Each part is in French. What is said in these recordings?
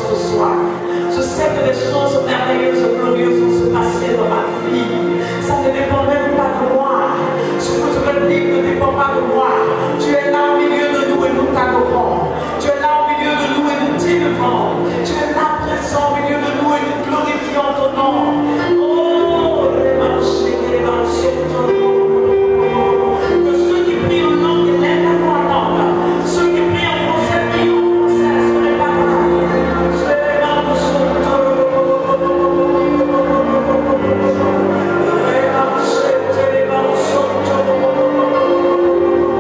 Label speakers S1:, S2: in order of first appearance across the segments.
S1: ce soir. Je sais que les choses merveilleuses et glorieuses vont se passer dans ma vie. Ça ne dépend même pas de moi. Ce que je veux dire ne dépend pas de moi. Tu es là au milieu de nous et nous t'adorons. Tu es là au milieu de nous et nous t'élevons. Tu es là présent au milieu de nous et nous glorifions ton nom. Oh, que ceux qui prient en langue élèvent la voix en langue. Ceux qui prient en français prient en français. Ce n'est pas grave.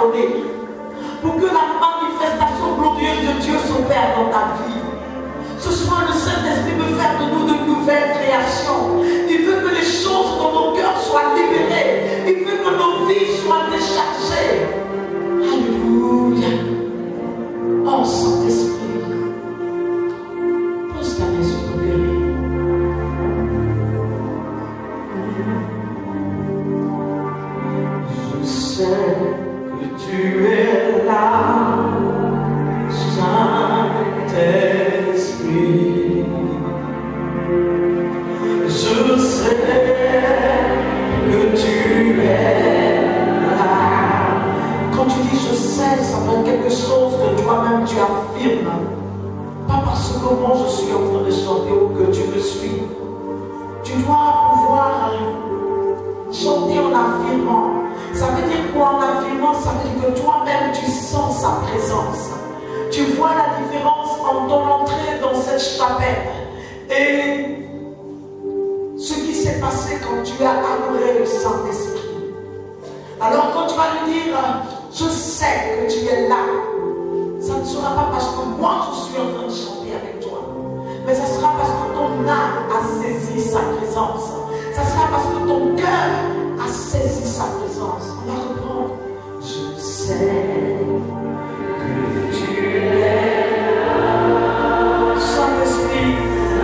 S1: pardonner. Pour que la manifestation glorieuse de Dieu s'opère dans ta vie. Ce soir, le Saint-Esprit veut faire de nous de nouvelles créations. Il veut que les choses dans nos cœurs soient libérées. Il veut que nos vies soient déchargées. Alléluia. Oh Saint-Esprit, pose ta main sur ton cœur. Je sais que tu es là, Saint-Esprit. Je sais que tu es là. Quand tu dis je sais, ça veut dire quelque chose que toi-même tu affirmes. Pas parce que moi je suis en train de chanter ou que tu me suis. Tu dois pouvoir chanter en affirmant. Ça veut dire quoi en affirmant? Ça veut dire que toi-même tu sens sa présence. Tu vois la différence en ton entrée dans cette chapelle et ce qui s'est passé quand tu as adoré le Saint-Esprit. Alors quand tu vas lui dire je sais que tu es là, ça ne sera pas parce que moi je suis en train de chanter avec toi, mais ça sera parce que ton âme a saisi sa présence. Ça sera parce que ton cœur a saisi sa présence. On va reprendre. Je sais que tu es là, Saint-Esprit.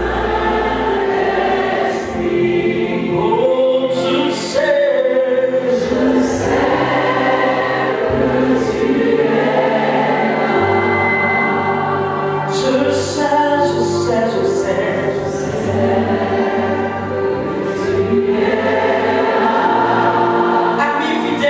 S1: Saint-Esprit. Oh, je sais que tu es là. Je sais que tu es là. Ami fidèle.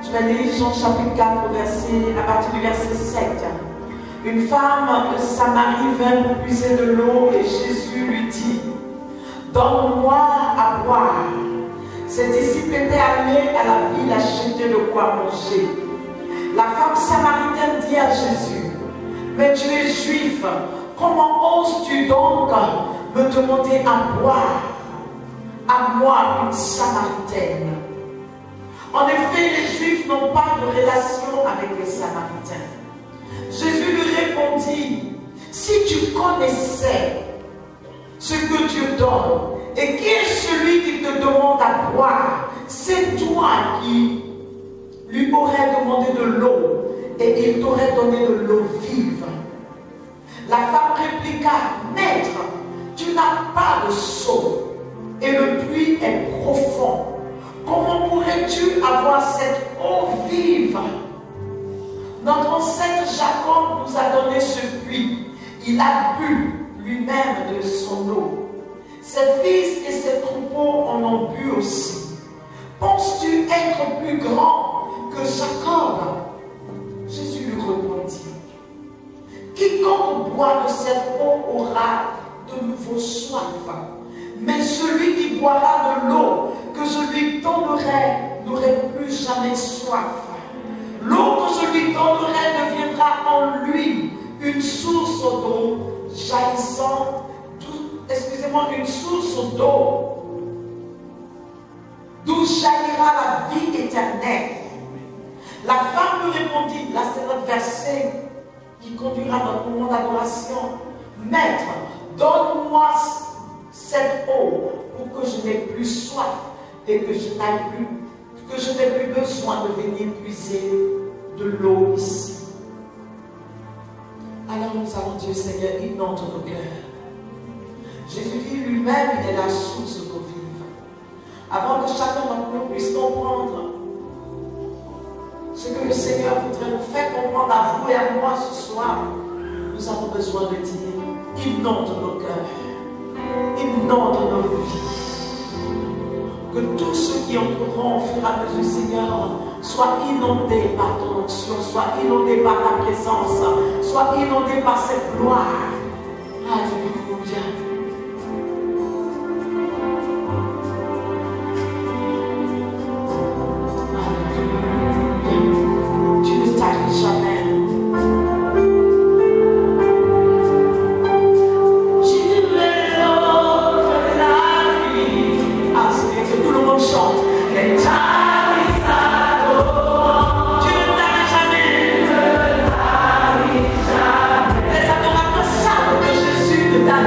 S1: Je vais lire Jean chapitre 4 à partir du verset 7. Une femme de Samarie vint pour puiser de l'eau et Jésus lui dit, donne-moi à boire. Ses disciples étaient allés à la ville acheter de quoi manger. La femme samaritaine dit à Jésus, mais tu es juif, comment oses-tu donc me demander à boire, à moi une samaritaine? En effet, les Juifs n'ont pas de relation avec les Samaritains. Jésus lui répondit, si tu connaissais ce que Dieu donne, et qui est celui qui te demande à boire, c'est toi qui lui aurais demandé de l'eau, et il t'aurait donné de l'eau vive. La femme répliqua, Maître, tu n'as pas de seau, et le puits est profond. Comment pourrais-tu avoir cette eau vive? Notre ancêtre Jacob nous a donné ce puits. Il a bu lui-même de son eau. Ses fils et ses troupeaux en ont bu aussi. Penses-tu être plus grand que Jacob? Jésus lui répondit, quiconque boit de cette eau aura de nouveau soif. Mais celui qui boira de l'eau que je lui donnerai n'aurait plus jamais soif. L'eau que je lui donnerai deviendra en lui une source d'eau jaillissant, une source d'eau d'où jaillira la vie éternelle. La femme lui répondit, là c'est notre verset qui conduira notre moment d'adoration. Maître, donne-moi cette eau pour que je n'ai plus soif et que je n'ai plus besoin de venir puiser de l'eau ici. Alors nous allons Dieu Seigneur, inonde nos cœurs. Jésus dit lui-même, il est la source d'eau vive. Avant que chacun d'entre nous puisse comprendre ce que le Seigneur voudrait nous faire comprendre à vous et à moi ce soir, nous avons besoin de dire, inonde nos cœurs, inonde nos vies. Que tous ceux qui entreront au fur et à mesure, Seigneur, soient inondés par ton onction, soient inondés par ta présence, soient inondés par cette gloire. Alléluia.
S2: Jésus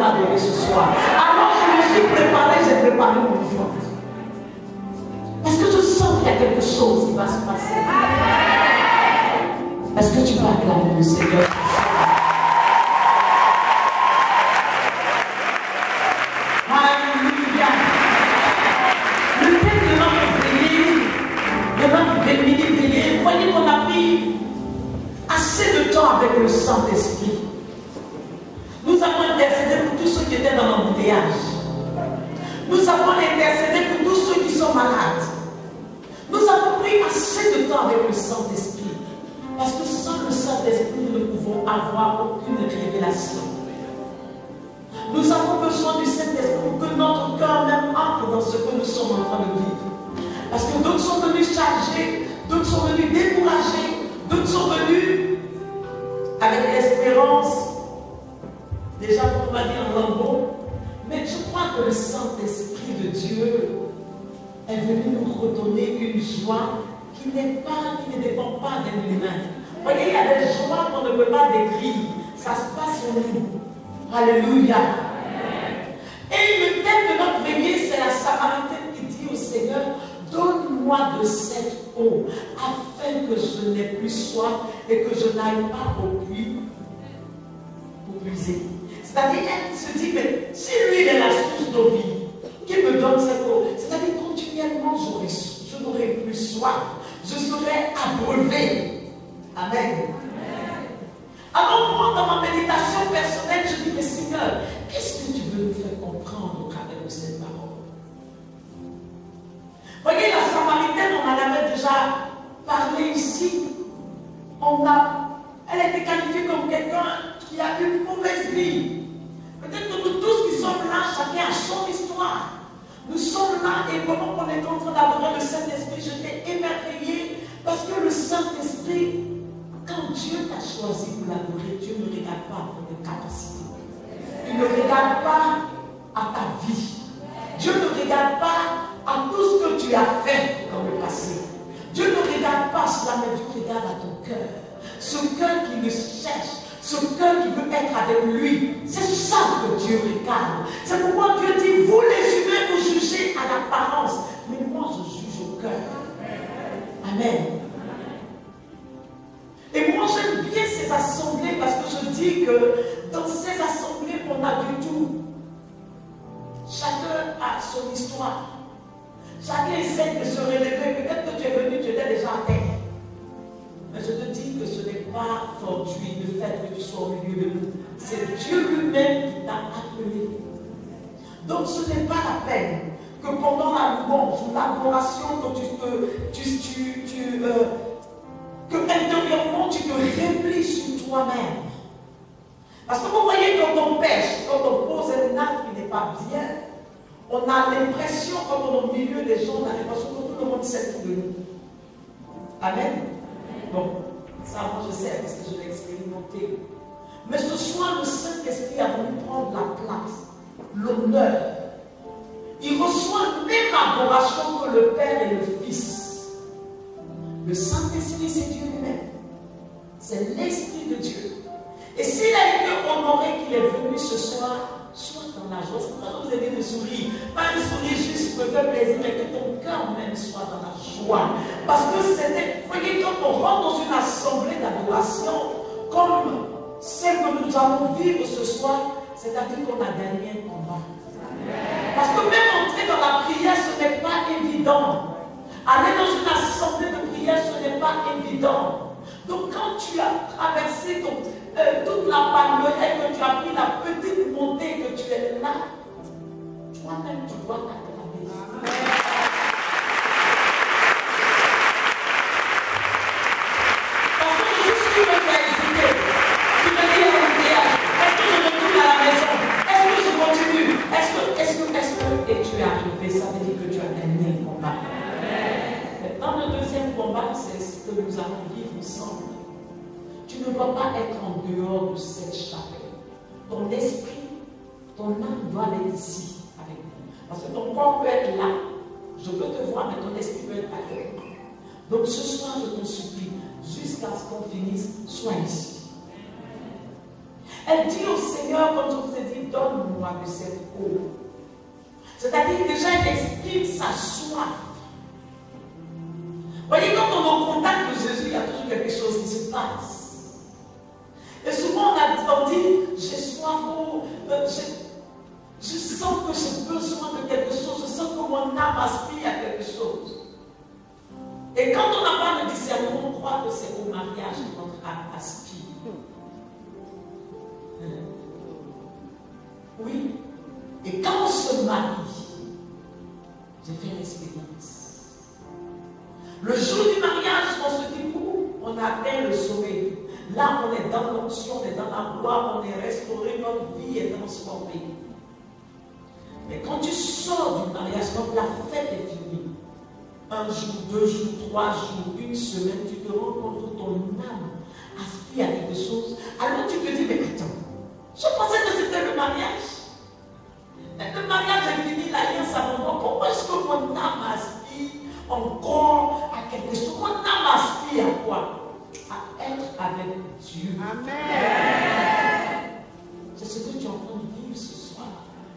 S1: l'adorer ce soir. Alors je me suis préparé, j'ai préparé mon offrande. Est-ce que je sens qu'il y a quelque chose qui va se passer? Est-ce que tu vas acclamer le Seigneur? Alléluia. Le thème de notre veillée, voyez qu'on a pris assez de temps avec le Saint-Esprit. Nous avons intercédé pour tous ceux qui étaient dans l'embouteillage. Nous avons intercédé pour tous ceux qui sont malades. Nous avons pris assez de temps avec le Saint-Esprit. Parce que sans le Saint-Esprit, nous ne pouvons avoir aucune révélation. Nous avons besoin du Saint-Esprit pour que notre cœur même entre dans ce que nous sommes en train de vivre. Parce que d'autres sont venus chargés, d'autres sont venus découragés, d'autres sont venus avec l'espérance, déjà on va dire en lambeau. Mais je crois que le Saint-Esprit de Dieu est venu nous redonner une joie qui ne dépend pas d'un humain. Vous voyez, il y a des joies qu'on ne peut pas décrire. Ça se passe en nous. Alléluia. Et le thème de notre veillée, c'est la Samaritaine qui dit au Seigneur, donne-moi de cette eau, afin que je n'ai plus soif et que je n'aille pas au puits pour puiser. C'est-à-dire, elle se dit, mais si lui il est la source d'eau vive, qui me donne cette eau? C'est-à-dire, continuellement, je n'aurai plus soif, je serai abreuvé. Amen. Alors moi, dans ma méditation personnelle, je dis, mais Seigneur, qu'est-ce que tu veux nous faire comprendre au travers de cette parole? Voyez, la Samaritaine, on en avait déjà parlé ici. Elle a été qualifiée comme quelqu'un qui a une mauvaise vie. Peut-être que nous tous qui sommes là, chacun a son histoire. Nous sommes là et pendant qu'on est en train d'adorer le Saint-Esprit, je t'ai émerveillé parce que le Saint-Esprit, quand Dieu t'a choisi pour l'adorer, Dieu ne regarde pas à tes capacités. Il ne regarde pas à ta vie. Dieu ne regarde pas à tout ce que tu as fait dans le passé. Dieu ne regarde pas cela, mais Dieu regarde à ton cœur. Ce cœur qui le cherche, ce cœur qui veut être avec lui. C'est ça que Dieu regarde. C'est pourquoi Dieu dit, vous les humains, vous jugez à l'apparence, mais moi je juge au cœur. Amen. Et moi j'aime bien ces assemblées parce que je dis que dans ces assemblées on a du tout. Chacun a son histoire. Chacun essaie de se relever. Peut-être que tu es venu, tu étais déjà à terre. Mais je te dis que ce n'est pas fortuit le fait que tu sois au milieu de nous. C'est Dieu lui-même qui t'a appelé. Donc ce n'est pas la peine que pendant la louange ou l'adoration que intérieurement tu te replies sur toi-même. Parce que vous voyez, quand on pêche, quand on pose un acte qui n'est pas bien, on a l'impression, quand on est au milieu des gens, on a l'impression que tout le monde sait tout de nous. Amen. Bon, ça moi je sais parce que je l'ai expérimenté. Mais ce soir, le Saint-Esprit a voulu prendre la place, l'honneur. Il reçoit même l'adoration que le Père et le Fils. Le Saint-Esprit, c'est Dieu lui-même. C'est l'Esprit de Dieu. Et s'il a été honoré qu'il est venu ce soir, sois dans la joie. C'est pour ça que vous avez dit de sourire. Pas un sourire juste pour faire plaisir, mais que ton cœur même soit dans la joie. Parce que c'était, voyez, quand on rentre dans une assemblée d'adoration, comme celle que nous allons vivre ce soir, c'est-à-dire qu'on a gagné un combat. Parce que même entrer dans la prière, ce n'est pas évident. Aller dans une assemblée de prière, ce n'est pas évident. Donc quand tu as traversé toute la palmeraie, que tu as pris la petite montée, que tu es là, toi-même tu dois t'acclamer. Parce que juste tu me fais hésiter. Tu me dis à l'oubliage, est-ce que je retourne à la maison? Est-ce que je continue? Est-ce que, et tu es arrivé, ça veut dire que tu as gagné le combat. Dans le deuxième combat, c'est ce que nous allons vivre ensemble. Tu ne dois pas être en dehors de cette chapelle. Ton esprit, ton âme doit être ici avec nous. Parce que ton corps peut être là. Je peux te voir, mais ton esprit peut être avec nous. Donc ce soir, je te supplie, jusqu'à ce qu'on finisse, sois ici. Elle dit au Seigneur, comme je vous ai dit, donne-moi de cette eau. C'est-à-dire déjà elle exprime sa soif. Voyez, quand on est au contact de Jésus, il y a toujours quelque chose qui se passe. Et souvent on dit, j'ai soif, je sens que j'ai besoin de quelque chose, je sens que mon âme aspire à quelque chose. Et quand on n'a pas le discernement, on croit que c'est au mariage que notre âme aspire. Oui. Et quand on se marie, j'ai fait l'expérience. Le jour du mariage, on se dit, on a atteint le sommet. Là, on est dans l'onction, on est dans la gloire, on est restauré, notre vie est transformée. Mais quand tu sors du mariage, quand la fête est finie, 1 jour, 2 jours, 3 jours, 1 semaine, tu te rends compte que ton âme aspire à quelque chose. Alors tu te dis, mais attends, je pensais que c'était le mariage. Mais le mariage est fini, l'alliance à mon nom. Pourquoi est-ce que mon âme aspire encore à quelque chose? Mon âme aspire à quoi? À être avec Dieu. Amen. C'est ce que tu es en train de vivre ce soir.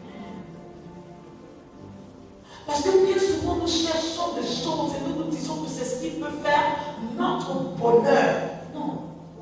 S1: Parce que bien souvent nous cherchons des choses et nous nous disons que c'est ce qui peut faire notre bonheur. Non.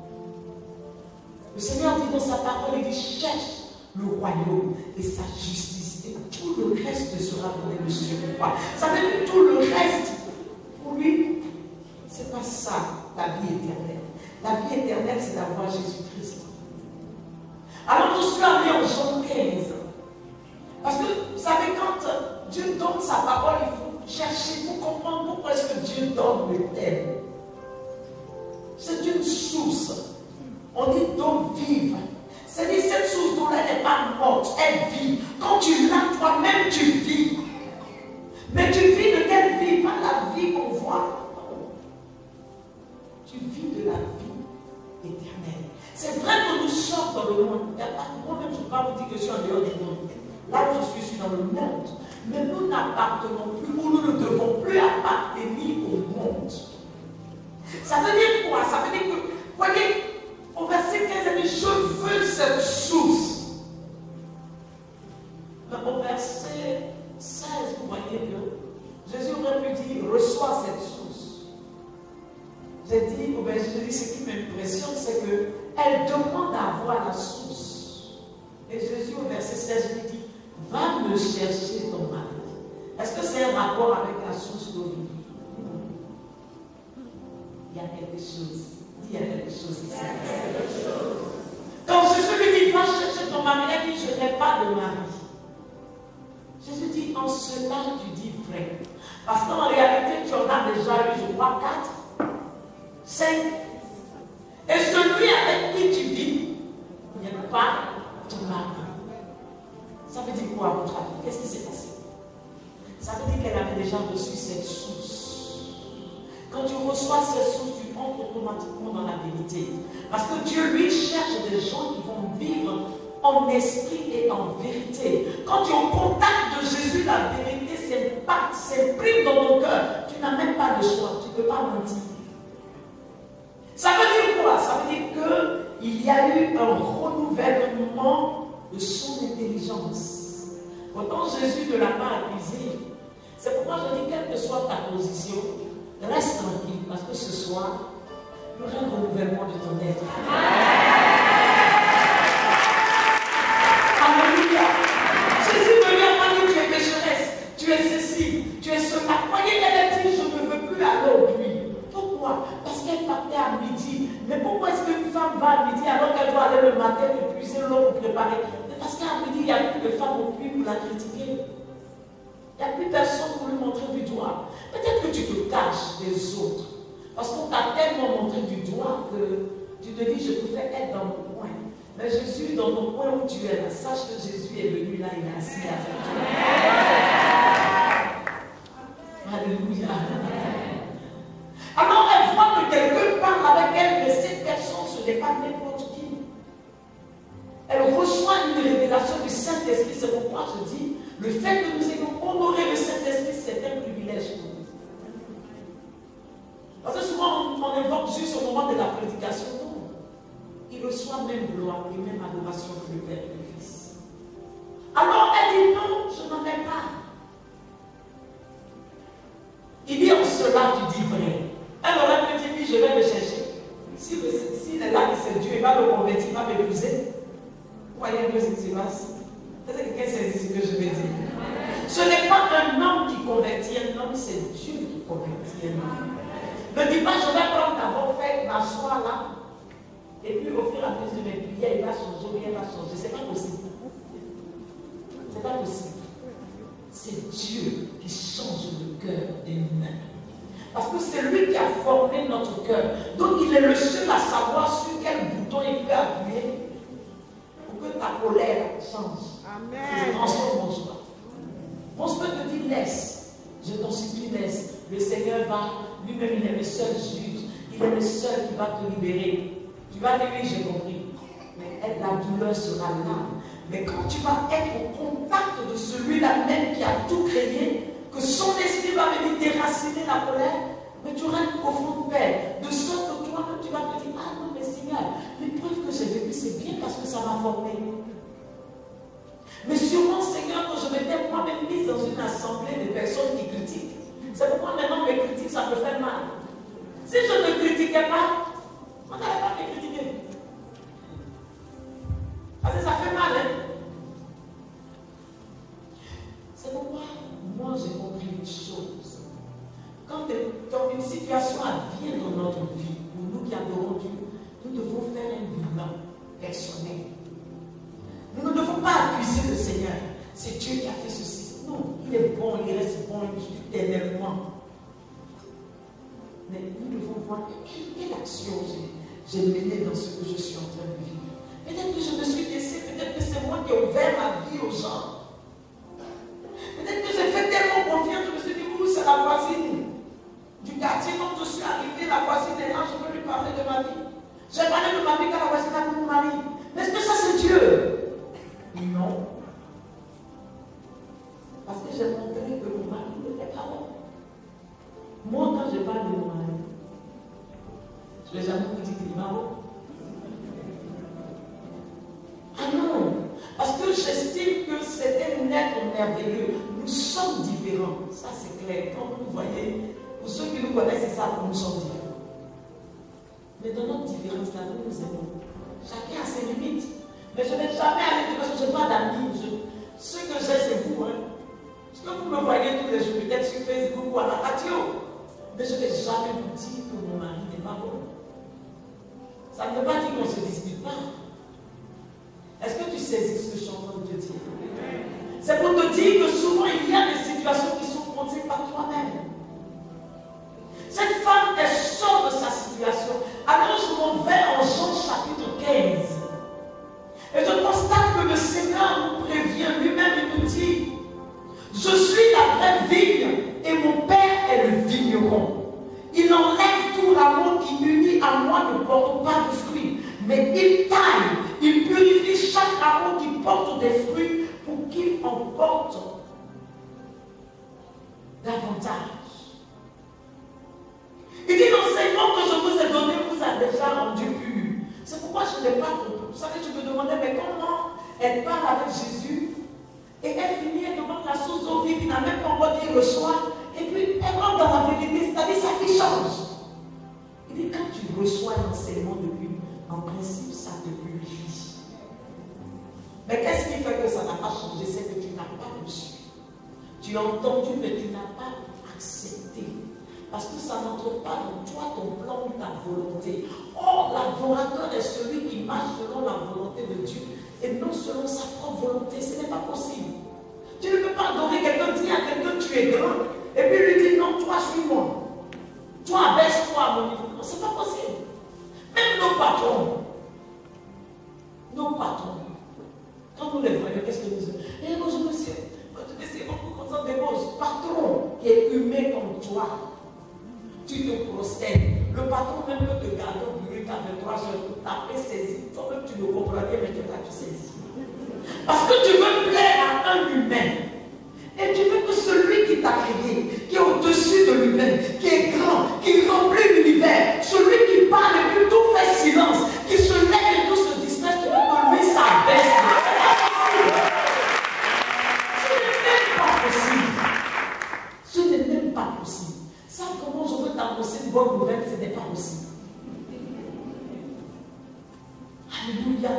S1: Le Seigneur dit dans sa parole, il dit cherche le royaume et sa justice et tout le reste sera donné le surcroît. Ça veut dire tout le reste pour lui, c'est pas ça la vie éternelle. La vie éternelle, c'est d'avoir Jésus-Christ. Alors je suis allé en Jean 15. Parce que vous savez, quand Dieu donne sa parole, il faut chercher pour comprendre pourquoi est-ce que Dieu donne le thème. C'est une source. On dit d'eau vive. C'est-à-dire cette source d'eau elle n'est pas morte, elle vit. Quand tu l'as toi-même, tu vis. Mais tu vis de quelle vie? Pas la vie qu'on voit. Tu vis de la vie éternelle. C'est vrai que nous sommes dans le monde. Moi-même, je ne peux pas vous dire que je suis en dehors du monde. Là où je suis dans le monde. Mais nous n'appartenons plus, ou nous ne devons plus appartenir au monde. Ça veut dire quoi? Ça veut dire que, voyez, au verset 15, il dit, je veux cette source. Mais au verset 16, vous voyez que Jésus aurait pu dire, reçois cette source. J'ai dit, ce qui m'impressionne, c'est qu'elle demande à avoir la source. Et Jésus, au verset 16, lui dit, va me chercher ton mari. Est-ce que c'est un rapport avec la source d'eau vive? Il y a quelque chose. Il y a quelque chose ici. Quand Jésus lui dit, va chercher ton mari, elle dit, je n'ai pas de mari. Jésus dit, en cela tu dis vrai. Parce qu'en réalité, tu en as déjà eu, je crois, 4, 5. Et celui avec qui tu vis, il n'y a pas ton mari. Ça veut dire quoi à votre avis? Qu'est-ce qui s'est passé? Ça veut dire qu'elle avait déjà reçu cette source. Quand tu reçois cette source, tu entres automatiquement dans la vérité. Parce que Dieu, lui, cherche des gens qui vont vivre en esprit et en vérité. Quand tu es au contact de Jésus, la vérité s'imprime dans ton cœur. Tu n'as même pas de choix. Tu ne peux pas mentir. Ça veut dire quoi? Ça veut dire qu'il y a eu un renouvellement de son intelligence. Pourtant, Jésus ne l'a pas accusé. C'est pourquoi je dis, quelle que soit ta position, reste tranquille, parce que ce soir, il y aura un renouvellement de ton être. Alléluia. Jésus me lui a dit, tu es pécheresse, tu es ceci, tu es cela. Voyez, elle a dit, je ne veux plus aller au puits. Pourquoi? Parce qu'elle partait à midi. Mais pourquoi est-ce qu'une femme va à midi alors qu'elle doit aller le matin épuiser l'eau pour préparer? Parce qu'à midi, il n'y a plus de femmes au puits pour la critiquer. Il n'y a plus personne pour lui montrer du doigt. Peut-être que tu te caches des autres. Parce qu'on t'a tellement montré du doigt que tu te dis, je préfère être dans mon coin. Mais Jésus, dans ton coin où tu es là, sache que Jésus est venu là, il est assis avec toi. Alléluia. Alors elle voit que quelqu'un parle avec elle, mais cette personne, ce n'est pas n'importe qui. Elle reçoit une révélation du Saint-Esprit. C'est pourquoi je dis, le fait que nous ayons honoré le Saint-Esprit, c'est un privilège pour nous. Parce que souvent, on évoque juste au moment de la prédication. Non. Il reçoit même gloire et même adoration que le Père et le Fils. Alors elle dit non, je n'en ai pas. Il dit en cela tu dis vrai. Elle aurait pu dire oui, je vais le chercher. S'il est là, c'est Dieu, il va le convertir, il va m'épouser. Vous voyez un peu ce qui se passe? Peut-être que quelqu'un sait ce que je vais dire. Ce n'est pas un homme qui convertit un homme, c'est Dieu qui convertit un homme. Ne dis pas, je vais prendre d'abord faire m'asseoir là, et puis au fur et à mesure de mes prières, il va changer, il va changer. C'est pas possible. C'est pas possible. C'est Dieu qui change le cœur des humains. Parce que c'est lui qui a formé notre cœur. Donc il est le seul à savoir sur quel bouton il peut appuyer pour que ta colère change. Amen. Transforme en joie. Mon Dieu te dit laisse. Je t'en supplie, laisse. Le Seigneur va, lui-même, il est le seul juge. Il est le seul qui va te libérer. Tu vas dire oui, j'ai compris. Mais la douleur sera là. Mais quand tu vas être au contact de celui-là même qui a tout créé, que son esprit va venir déraciner la colère, mais tu auras une profonde paix. De sorte que toi-même, tu vas te dire, ah non, mais Seigneur, l'épreuve que j'ai vécue, c'est bien parce que ça m'a formé. Mais sûrement, Seigneur, quand je m'étais moi-même mise dans une assemblée de personnes qui critiquent, c'est pourquoi maintenant mes critiques, ça me fait mal. Si je ne critiquais pas, on n'allait pas me critiquer. Parce que ça fait mal, hein? C'est pourquoi moi j'ai compris une chose. Quand une situation advient dans notre vie, pour nous qui adorons Dieu, nous devons faire un bilan personnel. Nous ne devons pas accuser le Seigneur. C'est Dieu qui a fait ceci. Non, il est bon, il reste bon éternellement. Mais nous devons voir quelle action j'ai menée dans ce que je suis en train de vivre. Peut-être que je me suis laissé, peut-être que c'est moi qui ai ouvert ma vie aux gens. Peut-être que j'ai fait tellement confiance, je me suis dit, oui, c'est la voisine du quartier. Quand je suis arrivé, la voisine est là, je peux lui parler de ma vie. J'ai parlé de ma vie quand la voisine a vu mon mari. Mais est-ce que ça c'est Dieu? Non. Parce que j'ai montré que mon mari n'était pas bon. Moi, quand je parle de mon mari, je ne vais jamais vous dire qu'il est marrant. Ah non, parce que j'estime que c'est un être merveilleux. Nous sommes différents. Ça, c'est clair. Quand vous voyez, pour ceux qui nous connaissent, c'est ça que nous sommes différents. Mais dans notre différence, là, nous nous aimons. Chacun a ses limites. Mais je ne vais jamais aller dire parce que je n'ai pas d'amis. Ce que j'ai, c'est vous. Hein. Parce que vous me voyez tous les jours, peut-être sur Facebook ou à la radio. Mais je ne vais jamais vous dire que mon mari n'est pas bon. Ça ne veut pas dire qu'on ne se dispute pas. Est-ce que tu saisis ce que je suis en train de te dire? C'est pour te dire que souvent il y a des situations qui sont posées par toi-même. Cette femme, elle sort de sa situation. Alors je m'en vais en Jean chapitre 15. Et je constate que le Seigneur nous prévient, lui-même il nous dit, je suis la vraie vigne et mon Père est le vigneron. Il enlève tout l'amour qui unit à moi ne porte pas de fruits. Mais il taille, il purifie chaque amour qui porte des fruits pour qu'il en porte davantage. Il dit l'enseignement que je vous ai donné vous a déjà rendu pur. C'est pourquoi je n'ai pas compris. Vous savez, je me demandais, mais comment elle parle avec Jésus et elle finit, elle demande la source d'eau vive, il n'a même pas encore dit reçoit. Et puis elle rentre dans la vérité, c'est-à-dire sa vie change. Il dit quand tu reçois l'enseignement de lui, en principe, ça te purifie. Mais qu'est-ce qui fait que ça n'a pas changé? C'est que tu n'as pas reçu. Tu as entendu, mais tu n'as pas accepté. Parce que ça n'entre pas dans toi, ton plan ou ta volonté. Or, l'adorateur est celui qui marche selon la volonté de Dieu et non selon sa propre volonté. Ce n'est pas possible. Tu ne peux pas adorer quelqu'un, dire à quelqu'un tu es grand, et puis lui dire non, toi suis-moi. Toi, abaisse-toi à mon niveau. Non, ce n'est pas possible. Même nos patrons, quand nous les voyons, qu'est-ce que nous disons? Eh bonjour monsieur, c'est beaucoup comme ça, mais bon, patron qui est humain comme toi, tu te prosternes. Le patron même peut te garder au bureau à 23 heures pour taper saisir. Toi-même tu ne comprends rien, mais tu vas te saisir. Parce que tu veux plaire à un humain. Et tu veux que celui qui t'a créé, qui est au-dessus de lui-même, qui est grand, qui remplit l'univers, celui qui parle et puis tout fait silence, qui se lève et tout se Alléluia.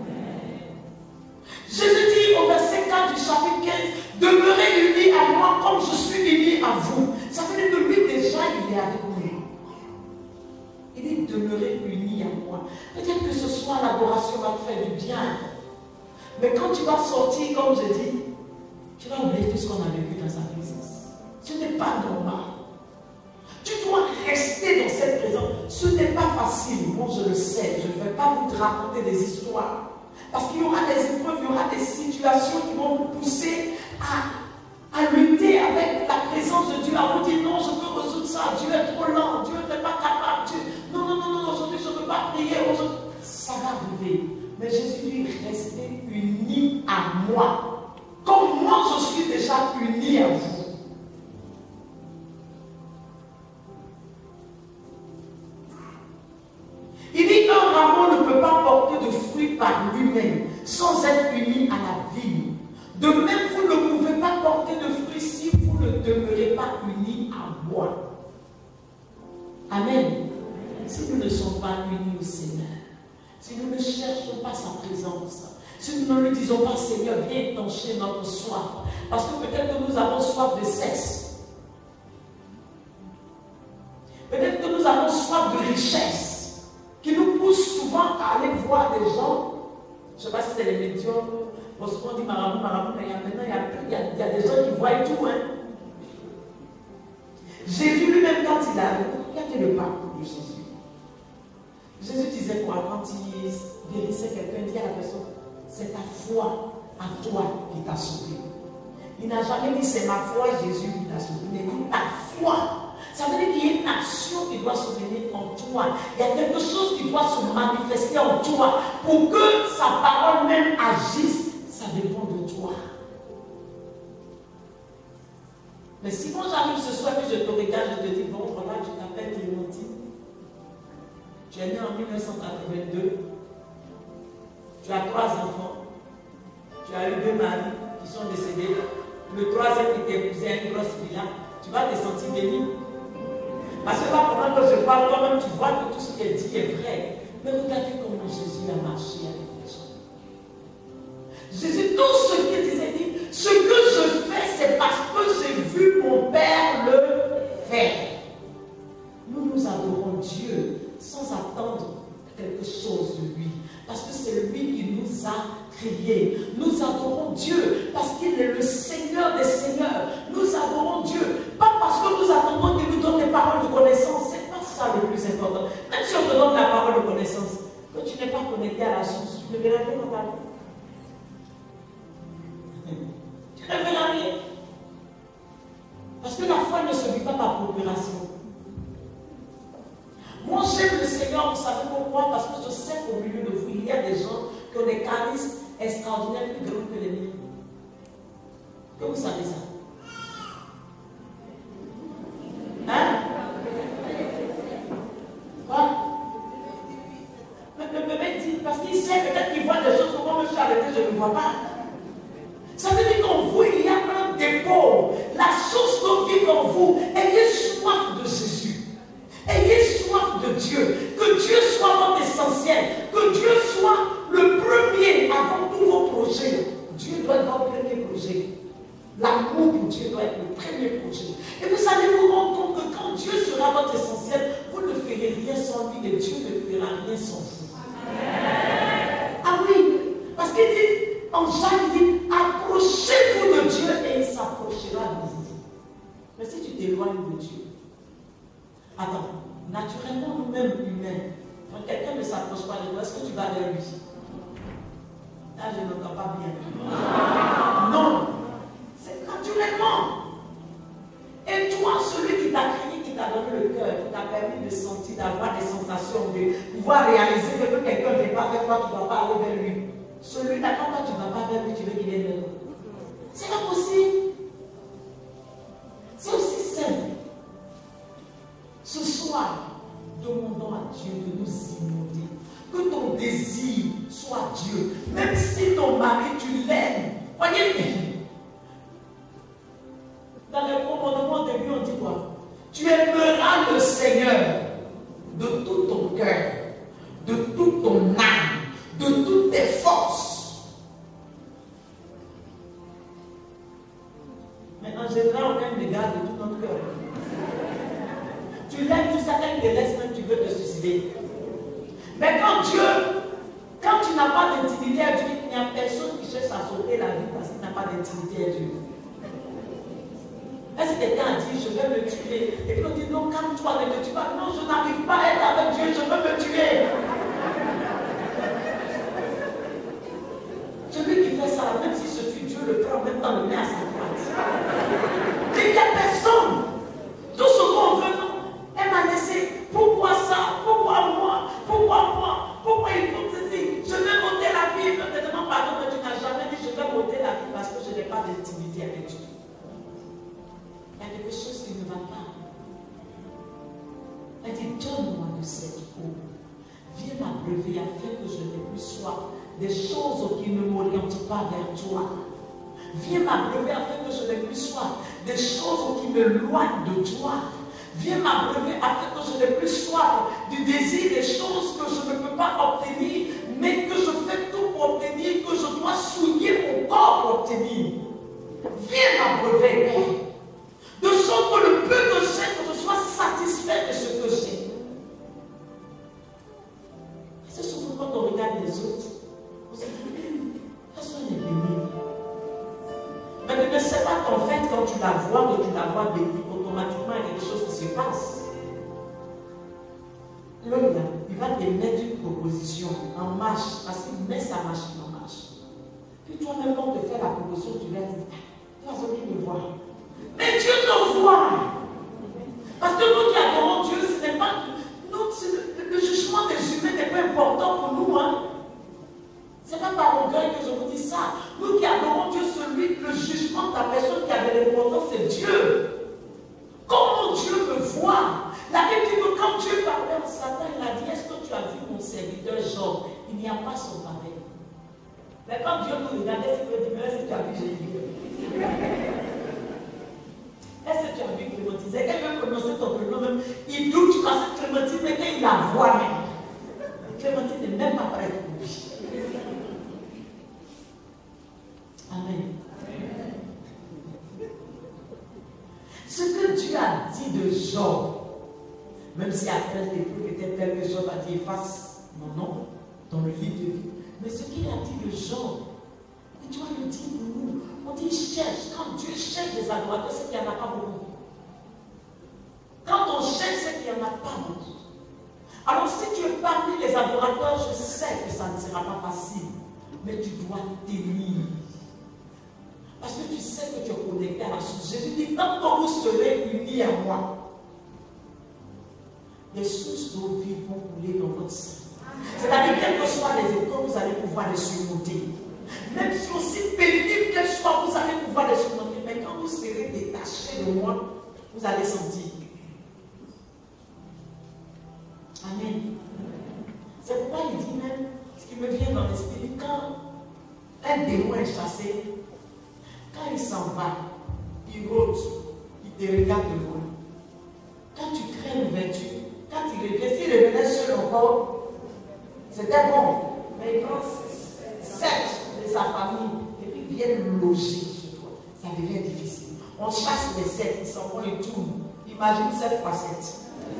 S1: Jésus dit au verset 4 du chapitre 15, demeurez unis à moi comme je suis uni à vous. Ça veut dire que lui déjà, il est avec nous. Il dit demeurez unis à moi. Peut-être que ce soir, l'adoration va te faire du bien. Mais quand tu vas sortir, comme je dis, tu vas oublier tout ce qu'on a vécu dans sa présence. Ce n'est pas normal. Tu dois rester dans cette présence. Ce n'est pas facile. Moi, je le sais. Je ne vais pas vous raconter des histoires. Parce qu'il y aura des épreuves, il y aura des situations qui vont vous pousser à lutter avec la présence de Dieu, à vous dire non, je peux résoudre ça. Dieu est trop lent. Dieu n'est pas capable. Dieu... Non, non, non, non, aujourd'hui, je ne peux pas prier. Ça va arriver. Mais Jésus dit, restez unis à moi. Comme moi, je suis déjà uni à vous. Il dit qu'un rameau ne peut pas porter de fruits par lui-même sans être uni à la vigne. De même, vous ne pouvez pas porter de fruits si vous ne demeurez pas unis à moi. Amen. Si nous ne sommes pas unis au Seigneur, si nous ne cherchons pas sa présence, si nous ne lui disons pas Seigneur, viens étancher notre soif, parce que peut-être que nous avons soif de sexe, peut-être que nous avons soif de richesse, qui nous pousse souvent à aller voir des gens. Je ne sais pas si c'est les médiums, on se dit marabout, mais maintenant il y a des gens qui voient tout. Hein. Jésus lui-même, quand il a regardé le parcours de Jésus, Jésus disait quoi quand il guérissait quelqu'un, il dit à la personne, c'est ta foi à toi qui t'a sauvé. Il n'a jamais dit c'est ma foi, Jésus qui t'a sauvé, mais il dit ta foi. Ça veut dire qu'il y a une action qui doit se mener en toi. Il y a quelque chose qui doit se manifester en toi. Pour que sa parole même agisse, ça dépend de toi. Mais si moi j'arrive ce soir et je te regarde, je te dis, bon voilà, tu t'appelles Clémentine. Tu es né en 1982. Tu as 3 enfants. Tu as eu 2 maris qui sont décédés. Le 3e qui t'épousait à une grosse villa. Tu vas te sentir béni. Parce que là, pendant que je parle, toi-même, tu vois que tout ce qui est dit est vrai. Mais regardez comment Jésus a marché avec les gens. Jésus, tout ce qu'il disait, dit, ce que je fais, c'est parce que j'ai vu mon Père le faire. Nous adorons Dieu sans attendre quelque chose de lui. Parce que c'est lui qui nous a créés. Nous adorons Dieu parce qu'il est le Seigneur des Seigneurs. Nous adorons Dieu. Pas parce que nous attendons qu'il nous donne des paroles de connaissance. C'est pas ça le plus important. Même si on te donne la parole de connaissance, quand tu n'es pas connecté à la source, tu ne verras rien dans ta vie. Tu ne verras rien. Parce que la foi ne se vit pas par procuration. Moi j'aime le Seigneur, vous savez pourquoi? Parce que je sais qu'au milieu de vous, il y a des gens qui ont des charismes extraordinaires plus grands que les miens. Que vous savez ça? Hein? Quoi? Le bébé dit, parce qu'il sait peut-être qu'il voit des choses que moi je suis arrêté, je ne vois pas. Ça veut dire qu'en vous, il y a un dépôt. La source d'eau vit en vous. Ayez soif de Jésus. Ayez soif de Dieu. Que Dieu soit votre essentiel. Que Dieu soit le premier avant tous vos projets. Dieu doit être votre premier projet. L'amour pour Dieu doit être le premier projet. Et vous allez vous rendre compte que quand Dieu sera votre essentiel, vous ne ferez rien sans lui et Dieu ne fera rien sans vous. Ah oui, parce qu'il dit, en Jean, il dit, approchez-vous de Dieu et il s'approchera de vous. Mais si tu t'éloignes de Dieu, attends, naturellement, nous-mêmes humains, quand quelqu'un ne s'approche pas de toi, est-ce que tu vas vers lui? Là, je n'entends pas bien. Non, c'est naturellement. Et toi, celui qui t'a créé, qui t'a donné le cœur, qui t'a permis de sentir, d'avoir des sensations, de pouvoir réaliser que quelqu'un ne vient pas vers toi, tu ne vas pas aller vers lui. Celui-là, quand toi, tu ne vas pas vers lui, tu veux qu'il vienne vers toi. C'est pas possible. C'est aussi simple. Ce soir, demandons à Dieu de nous inonder. Que ton désir soit Dieu. Même si ton mari, tu l'aimes. Voyez, dans le commandement au début, on dit quoi? Tu aimeras le Seigneur de tout ton cœur, de toute ton âme, Mais quand tu n'as pas d'intimité à Dieu, il n'y a personne qui cherche à sauver la vie parce qu'il n'a pas d'intimité à Dieu. Est-ce que quelqu'un a dit, je vais me tuer? Et puis on dit, non, calme-toi, ne te tue pas. Non, je n'arrive pas à être avec Dieu, je veux me tuer. Celui qui fait ça, même si se tue, Dieu le prend même dans le nez à sa droite. Il n'y a personne. Tout ce qu'on veut, non. Elle m'a laissé. Pourquoi ça? Pourquoi moi? Pourquoi moi? Pourquoi il faut ceci? Je vais monter la vie. Ne te demande pardon, mais tu n'as jamais dit, je vais monter la vie parce que je n'ai pas d'intimité avec Dieu. Il y a quelque chose qui ne va pas. Elle dit, donne-moi de cette eau. Viens m'abreuver afin que je n'ai plus soif des choses qui ne m'orientent pas vers toi. Viens m'abreuver afin que je n'ai plus soif des choses qui m'éloignent de toi. Viens m'abreuver afin que je n'ai plus soif du désir des choses que je ne peux pas obtenir, mais que je fais tout pour obtenir, que je dois souiller mon corps pour obtenir. Viens m'abreuver, Père. De sorte que le peu que j'ai, que je sois satisfait de ce que j'ai. C'est souvent quand on regarde les autres, on se dit, personne n'est béni. Mais tu ne sais pas qu'en fait, quand tu la vois bénie, automatiquement il y a quelque chose qui se passe. L'homme là, il va te mettre une proposition en marche, parce qu'il met sa machine en marche. Puis toi-même, quand on te fait la proposition, tu vas dire, tu vas venir me voir. Mais Dieu te voit. Parce que nous qui adorons Dieu, ce n'est pas. Le jugement des humains n'est pas important pour nous. Hein. Ce n'est pas par orgueil que je vous dis ça. Nous qui adorons Dieu, le jugement de la personne qui avait l'importance, c'est Dieu. Comment Dieu me voit? La Bible dit que quand Dieu parlait à Satan, il a dit, est-ce que tu as vu mon serviteur Job? Il n'y a pas son pareil. Mais quand Dieu nous regardait, il me dit, mais est-ce que tu as vu Jésus? Est-ce que tu as vu Clémentine? C'est quelqu'un prononcer ton prénom même. Il doute quand c'est Clémentine, mais quand il la voit même. Clémentine n'est même pas prête pour lui. Amen. Ce que Dieu a dit de Job, même si après l'épreuve était telle que Job a dit efface mon nom dans le livre de vie, mais ce qu'il a dit de Job, il doit le dire pour nous. On dit cherche. Quand Dieu cherche des adorateurs, c'est qu'il n'y en a pas beaucoup. Quand on cherche, c'est qu'il n'y en a pas beaucoup. Alors si tu es parmi les adorateurs, je sais que ça ne sera pas facile, mais tu dois tenir. Parce que tu sais que tu es connecté à la source. Jésus dit, quand vous serez unis à moi, les sources d'eau vive vont couler dans votre sang. C'est-à-dire, quelles que soient les épreuves, vous allez pouvoir les surmonter. Même si aussi pénible qu'elles soient, vous allez pouvoir les surmonter. Mais quand vous serez détachés de moi, vous allez sentir. Amen. C'est pourquoi il dit même, ce qui me vient dans l'esprit, quand un démon est chassé, quand il s'en va, il rôde, il te regarde de loin. Quand tu crées l'ouverture, quand il revient, s'il revenait seul encore, c'était bon. Mais il prend 7 de sa famille et puis ils viennent loger chez toi. Ça devient difficile. On chasse les 7, ils s'en vont et tournent. Imagine 7 fois 7.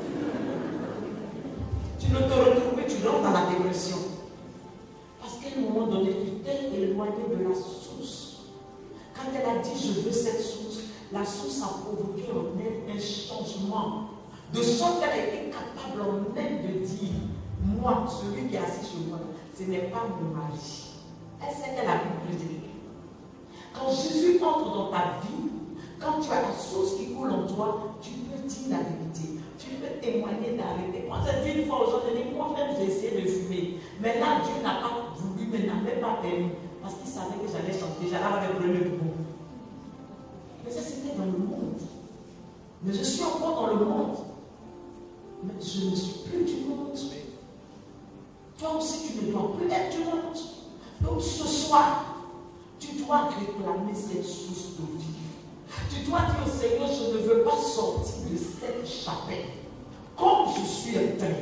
S1: Tu ne te retrouves plus, tu rentres dans la dépression. Parce qu'à un moment donné, tu t'es éloigné de la source. Quand elle a dit je veux cette source, la source a provoqué en elle un changement. De sorte qu'elle a été capable en elle de dire, moi, celui qui est assis chez moi, ce n'est pas mon mari. Elle sait qu'elle a pu plus. Quand Jésus entre dans ta vie, quand tu as la source qui coule en toi, tu peux dire la vérité. Tu peux témoigner d'arrêter. Moi, j'ai dit une fois aux gens, moi-même j'ai essayé de fumer. Mais là, Dieu n'a pas voulu, mais n'a même pas permis. Parce qu'il savait que j'allais chanter, j'allais avoir des problèmes de boue. Mais ça, c'était dans le monde. Mais je suis encore dans le monde. Mais je ne suis plus du monde. Toi aussi, tu ne dois plus être du monde. Donc, ce soir, tu dois réclamer cette source de vie. Tu dois dire au Seigneur, je ne veux pas sortir de cette chapelle comme je suis en train.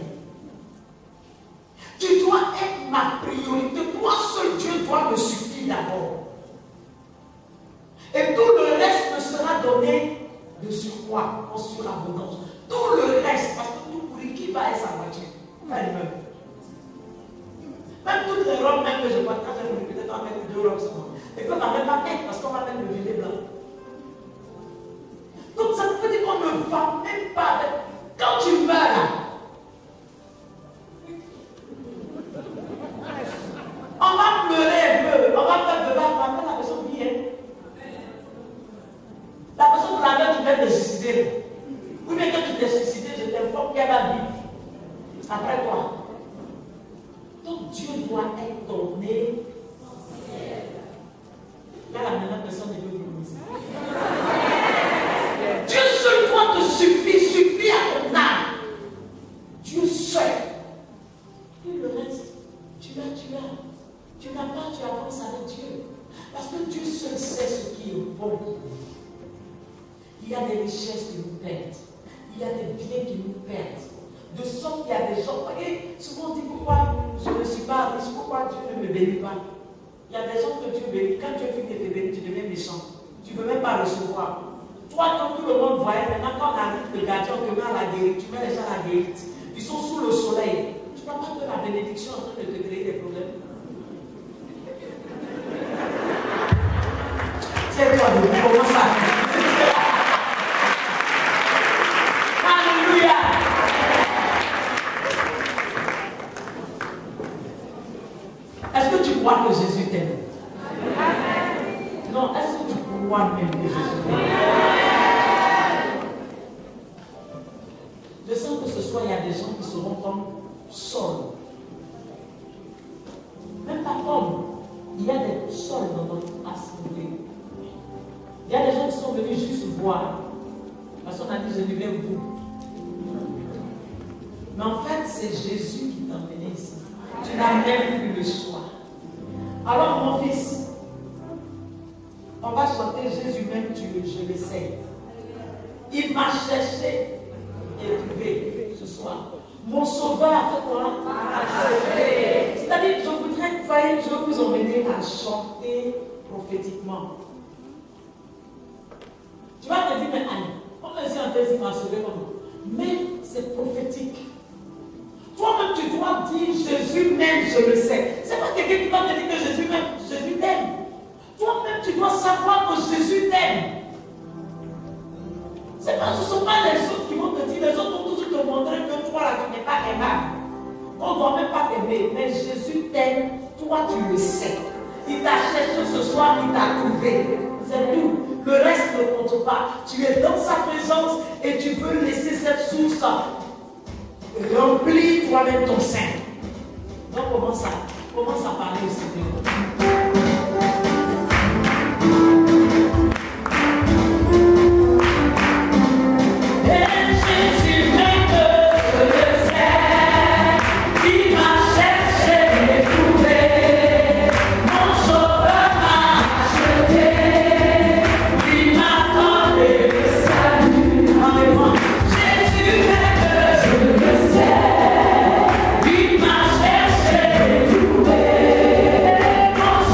S1: Tu dois être ma priorité. Toi seul, Dieu doit me suffire d'abord. Et tout le reste me sera donné de surcroît, en surabondance. Tout le reste, parce que tout pourri, qui va être sa voiture? Pas le même. toutes les robes même que je vois, quand j'ai voulu peut-être en mettre 2 robes seulement. Et puis on n'en met pas 4 parce qu'on va mettre le gilet blanc. Donc ça veut dire qu'on ne va même pas avec. Quand tu meurs là, on va pleurer un peu, on va faire de la personne qui est. La personne pour laquelle tu viens de suicider, ou bien quand tu t'es suicidé, je t'informe qu'elle va vivre après toi. Donc Dieu doit être donné. Là, la même personne ne veut plus ici. Dieu seul toi te suffit à ton âme. Dieu seul. Et le reste, tu l'as. Tu n'as pas, tu avances avec Dieu. Parce que Dieu seul sait ce qui est bon. Il y a des richesses qui nous perdent. Il y a des biens qui nous perdent. De sorte qu'il y a des gens, voyez, souvent on dit pourquoi je ne suis pas riche, pourquoi Dieu ne me bénit pas. Il y a des gens que Dieu bénit. Quand Dieu finit de te bénir, tu deviens méchant. Tu ne veux même pas recevoir. Toi, quand tout le monde voyait, maintenant quand on arrive, le gardien te met à la guérite, tu mets les gens à la guérite. Ils sont sous le soleil. Tu ne crois pas que la bénédiction est en train de te créer des problèmes? C'est toi, comment ça? Alléluia! Est-ce que tu crois que Jésus t'aime? Non, est-ce que tu crois même que Jésus t'aime? Je sens que ce soir, il y a des gens qui seront comme Saul. Même pas comme. Il y a des sols dans notre assemblée. Il y a des gens qui sont venus juste voir. Parce qu'on a dit, je ne viens vous. Mais en fait, c'est Jésus qui t'a emmené ici. Tu n'as même plus le choix. Alors, mon fils, on va chanter Jésus même, je le sais. Il m'a cherché et trouvé ce soir. Mon sauveur a fait quoi? C'est-à-dire, je voudrais que je vais vous emmener à chanter prophétiquement. Tu vas te dire, mais Anne, comme le Seigneur il m'a sauvé comme mais c'est prophétique. Toi-même, tu dois dire Jésus même, je le sais. C'est pas quelqu'un qui va te dire que Jésus même, Jésus t'aime. Toi-même, tu dois savoir que Jésus t'aime. Ce ne sont pas les autres qui vont te dire, les autres vont toujours te montrer que toi là, tu n'es pas aimable. On ne doit même pas t'aimer, mais Jésus t'aime, toi tu le sais. Il t'a cherché ce soir, il t'a trouvé. C'est tout. Le reste ne compte pas. Tu es dans sa présence et tu veux laisser cette source remplir toi-même ton sein. Donc commence à parler au Seigneur.
S2: Mon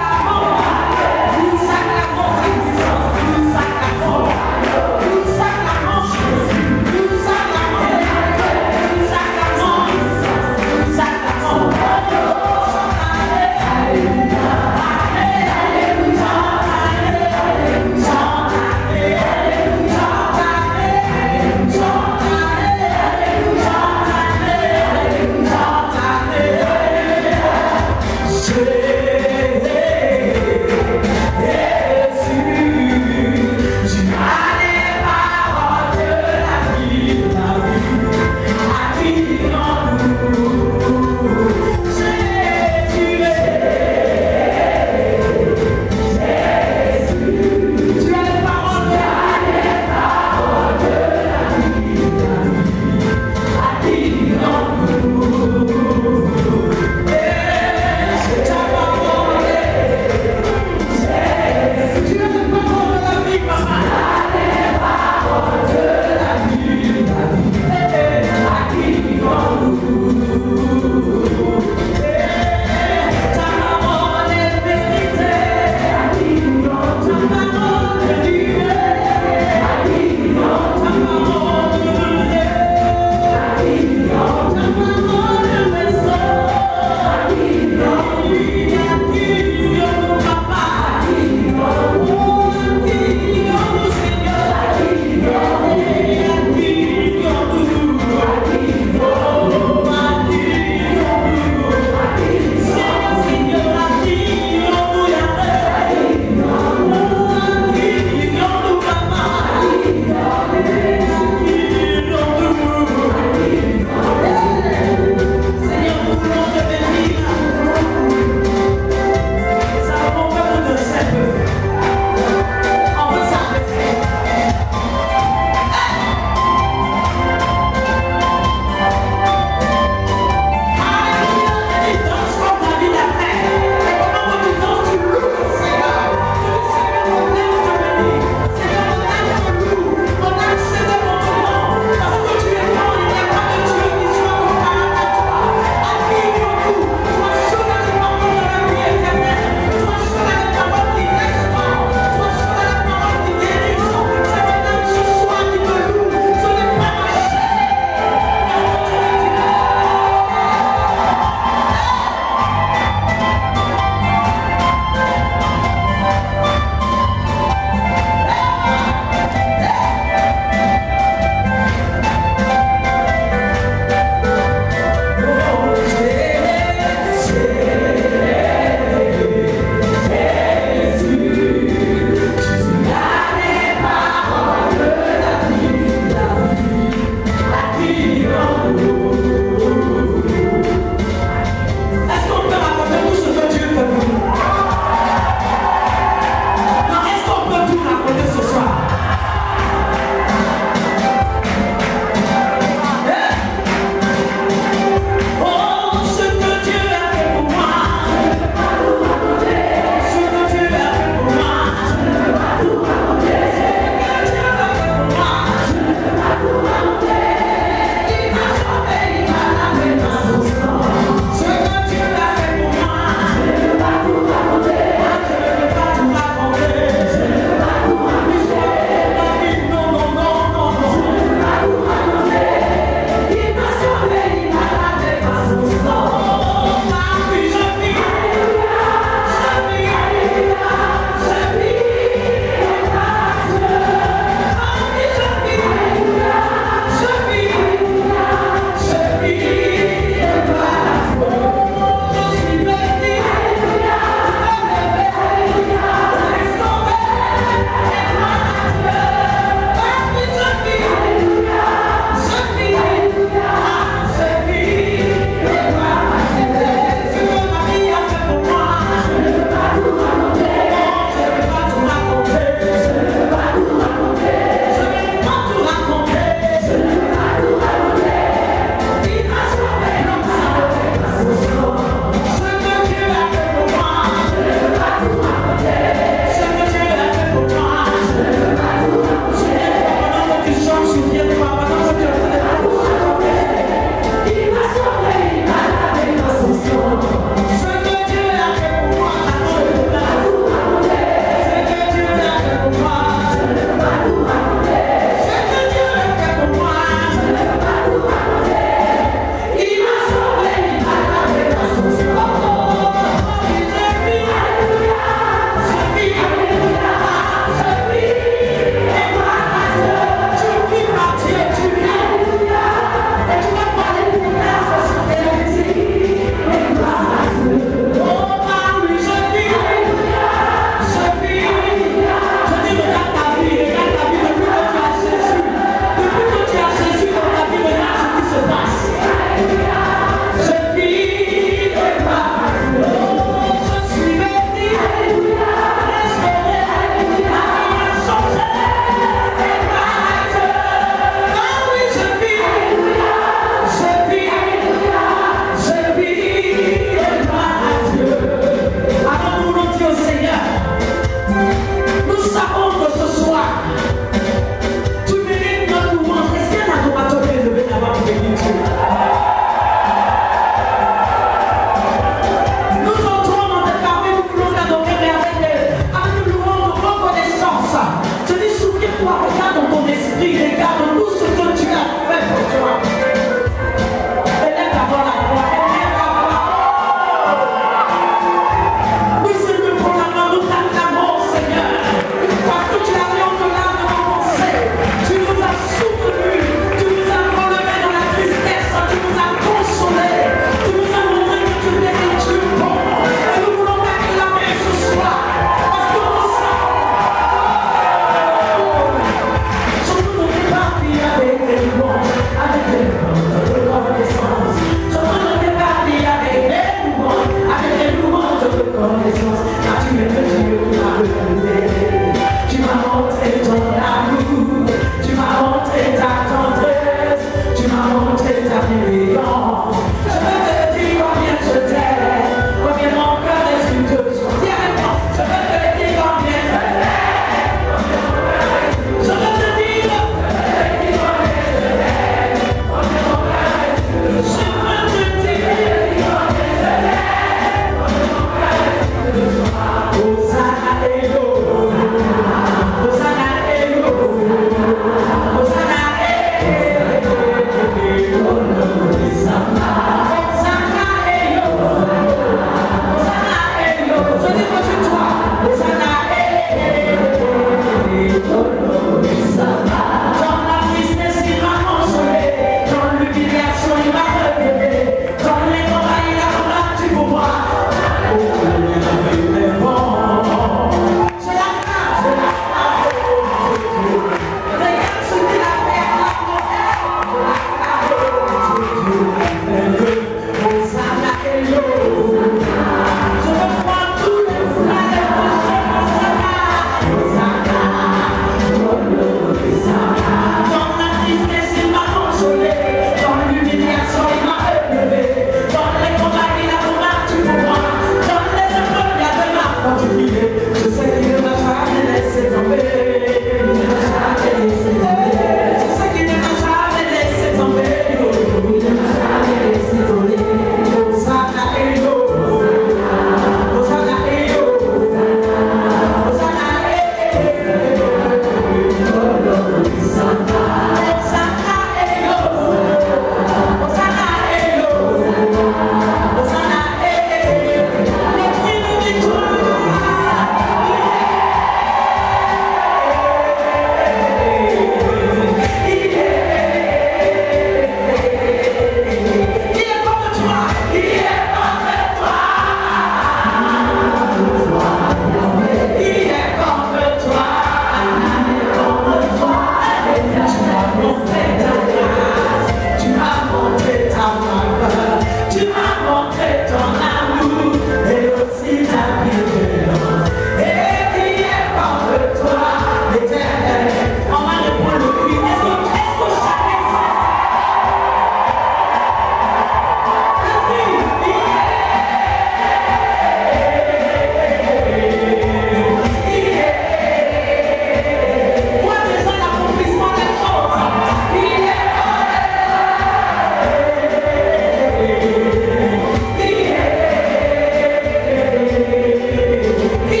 S1: He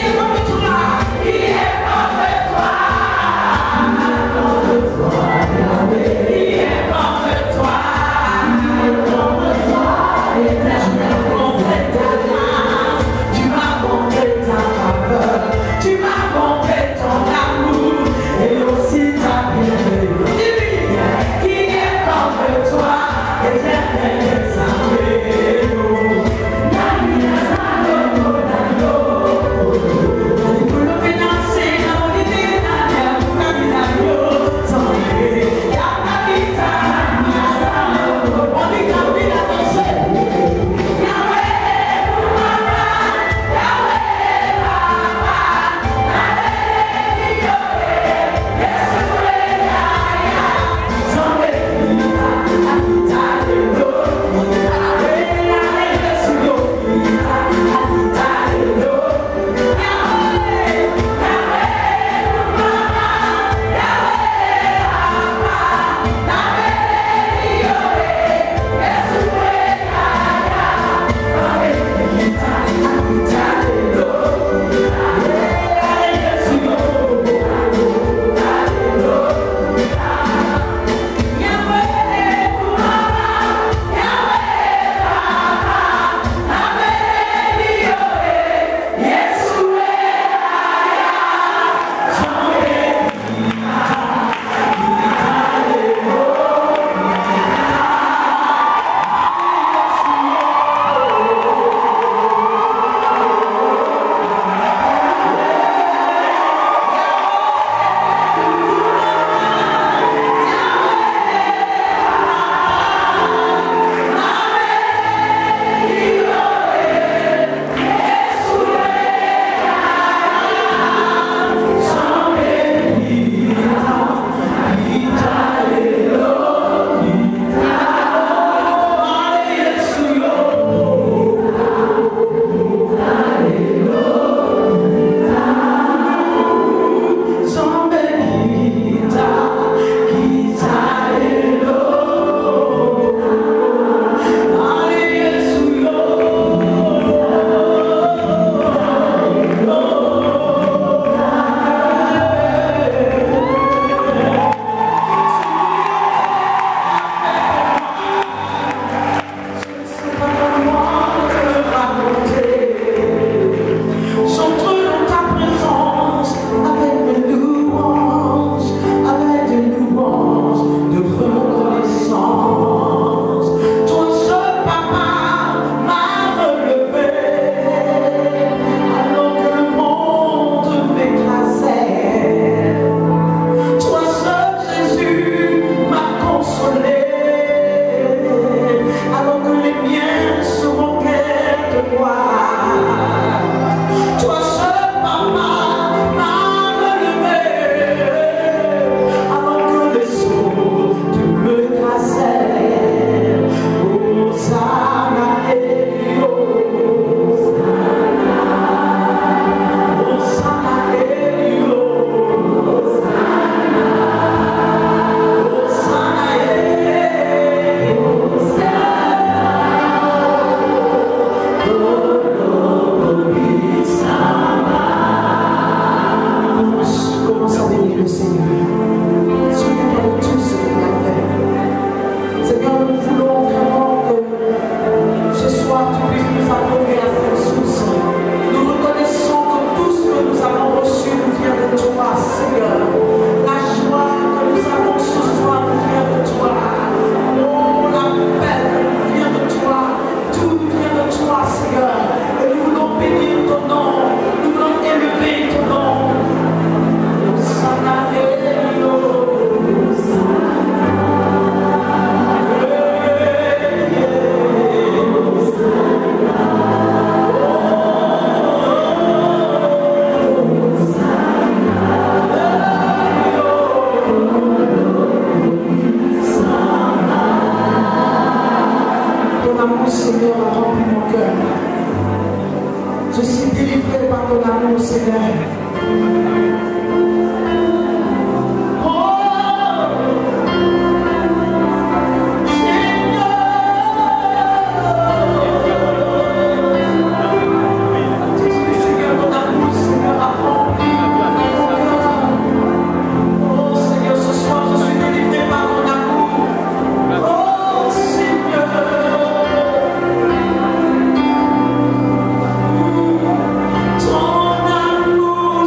S1: Ton amour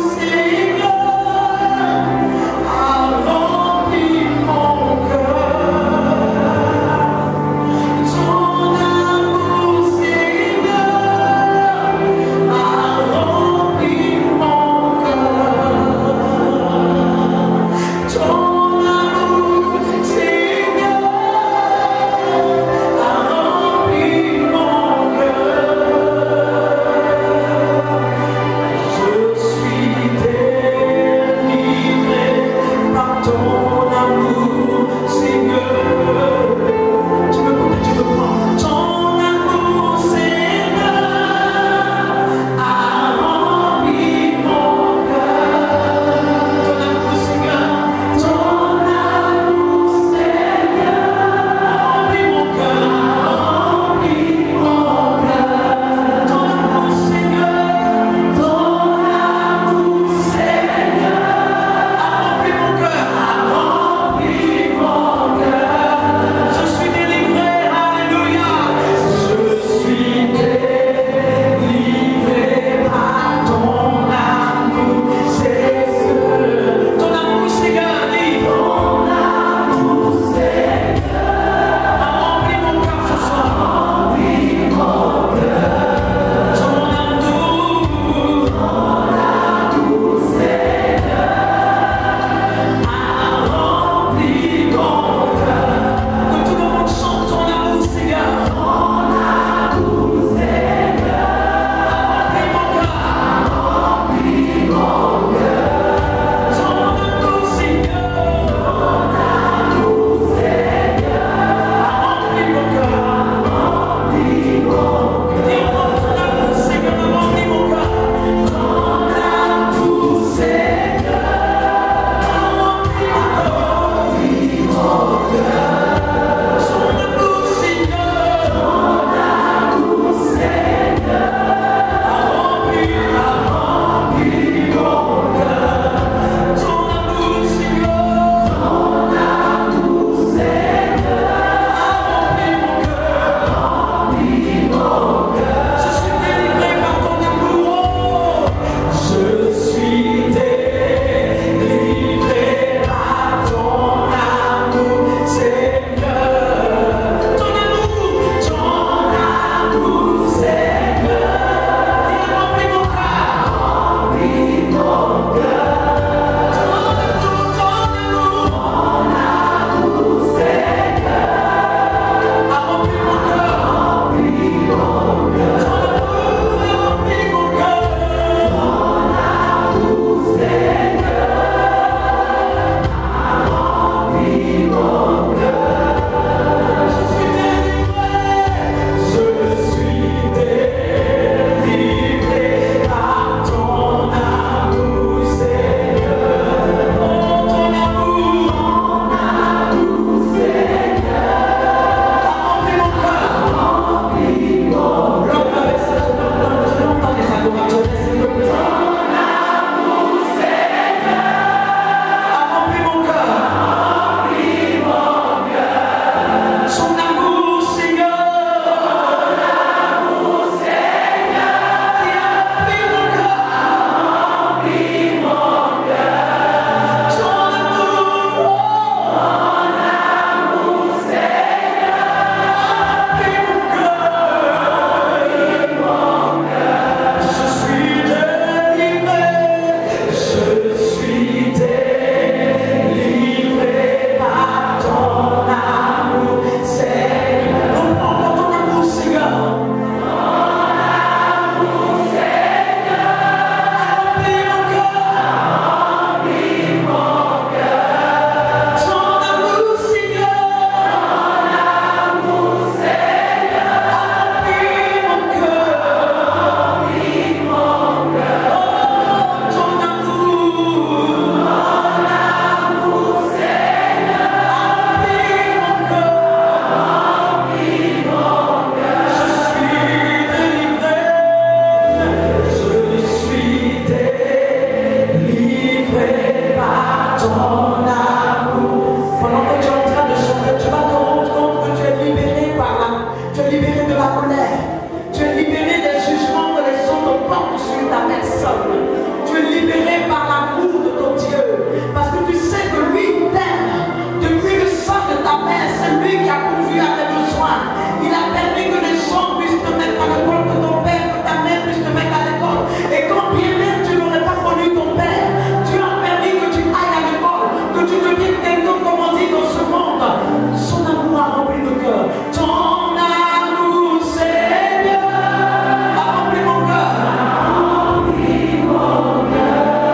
S1: personne. Tu es libéré par l'amour de ton Dieu. Parce que tu sais que lui t'aime. Depuis le sang de ta mère, c'est lui qui a pourvu à tes besoins. Il a permis que les gens puissent te mettre à l'école, que ton père, que ta mère puisse te mettre à l'école. Et quand bien même tu n'aurais pas connu ton père, Dieu a permis que tu ailles à l'école, que tu deviennes quelqu'un, comme on dit dans ce monde. Son amour a rempli le cœur. Ton amour, Seigneur, a rempli mon cœur. A rempli mon cœur.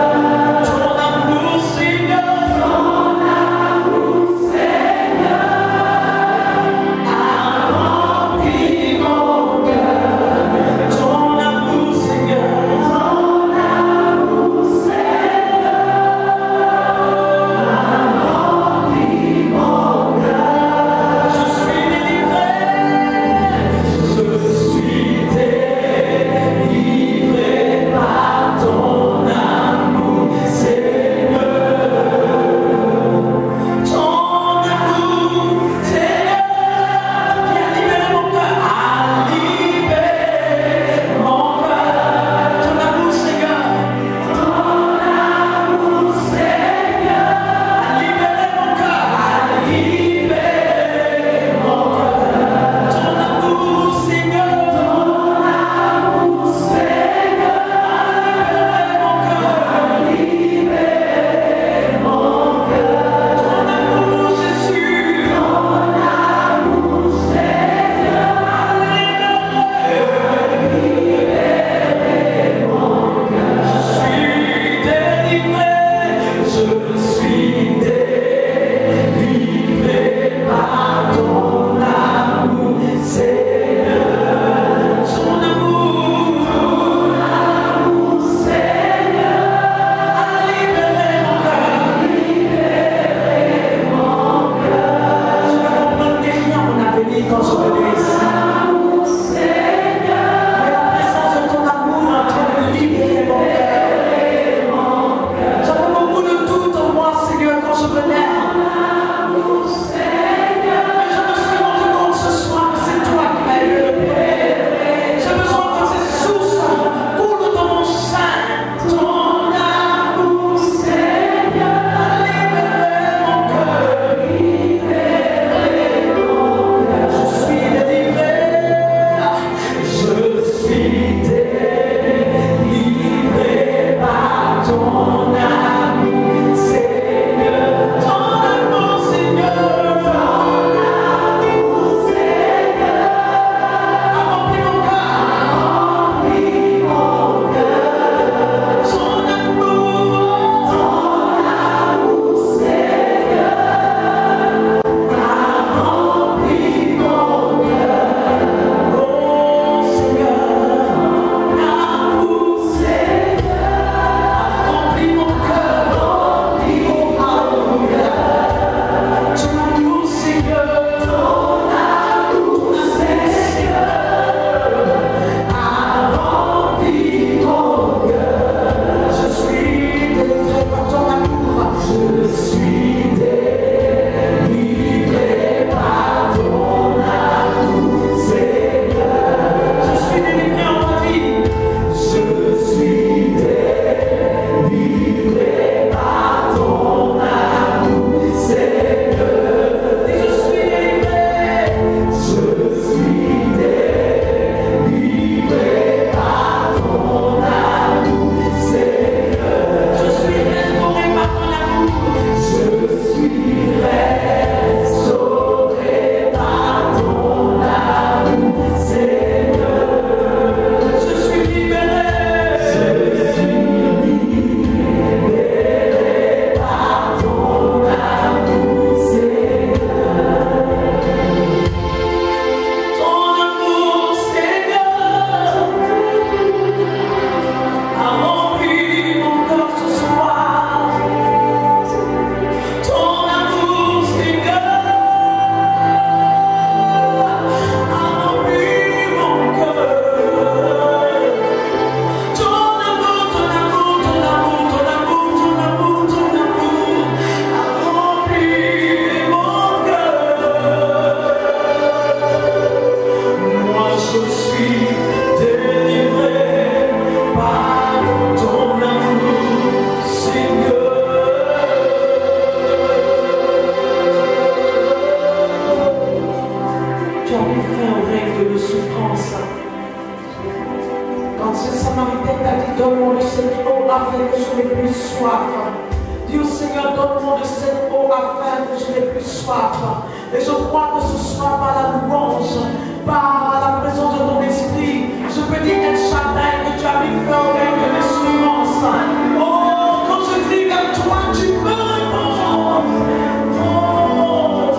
S1: eau afin que je n'ai plus soif. Dis au Seigneur, donne-moi de cette eau afin que je n'ai plus soif. Et je crois que ce soir, par la louange, par la présence de ton esprit, je peux dire El Shaddai que tu as mis fin au règne de mes souffrances. Oh, quand je crie vers toi, tu me réponds. Oh,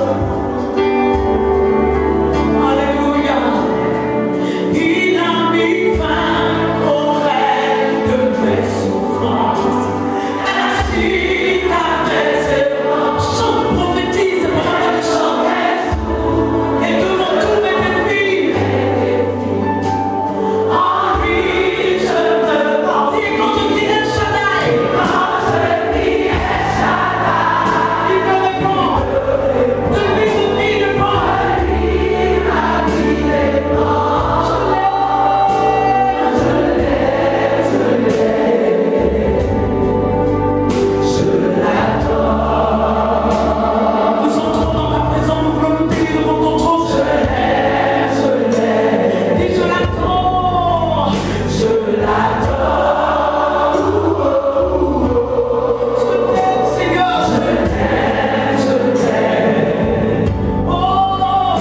S1: alléluia. Il a mis fin au règne de mes souffrances. Ainsi ta maison, chante, prophétise, chante. Et devant tous mes défis, en lui je me porte. Et quand je dis El Shaddai, il me répond. De lui je vis le port. Nous entrons dans ta présence, nous voulons nous tenir devant ton trône. Je l'ai. Dis je l'attends. Je l'attends. Je t'aime, Seigneur. Je t'aime. Oh,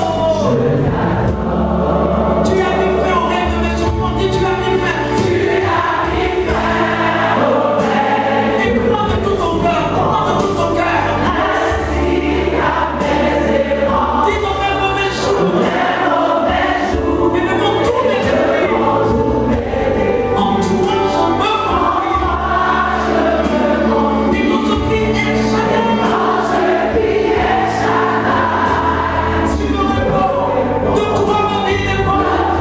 S1: tu as mis fin au rêve de mes souffrances. Dis tu as mis fin. Et crois de tout ton cœur. Crois de tout ton cœur. Dis dans mes mauvais jours. Et devant tous mes défis. En toi je me confie. Et quand je prie El Shaddai, tu me réponds. De toi ma vie dépend.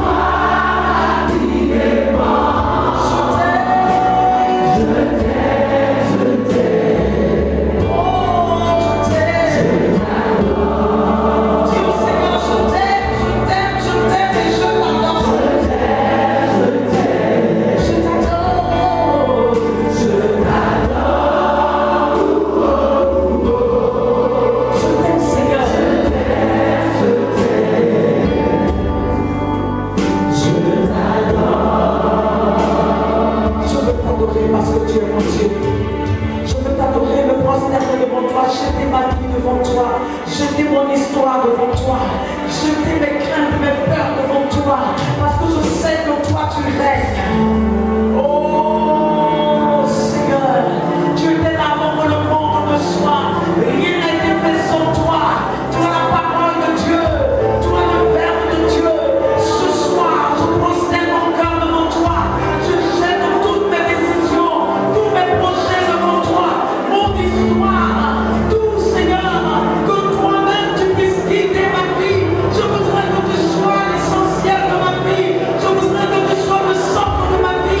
S1: Parce que tu es mon Dieu. Je veux t'adorer, me prosterner devant toi, jeter ma vie devant toi, jeter mon histoire devant toi, jeter mes craintes, mes peurs devant toi, parce que je sais que toi tu règnes. Oh Seigneur, tu étais là avant que le monde ne soit. Rien n'a été fait sans toi. Toi la parole de Dieu, toi le Verbe de Dieu. Ce soir, je prosterne mon cœur devant toi. Je jette toutes mes décisions, tous mes projets devant toi, mon histoire, tout Seigneur, que toi-même tu puisses guider ma vie. Je voudrais que tu sois l'essentiel de ma vie. Je voudrais que tu sois le centre de ma vie.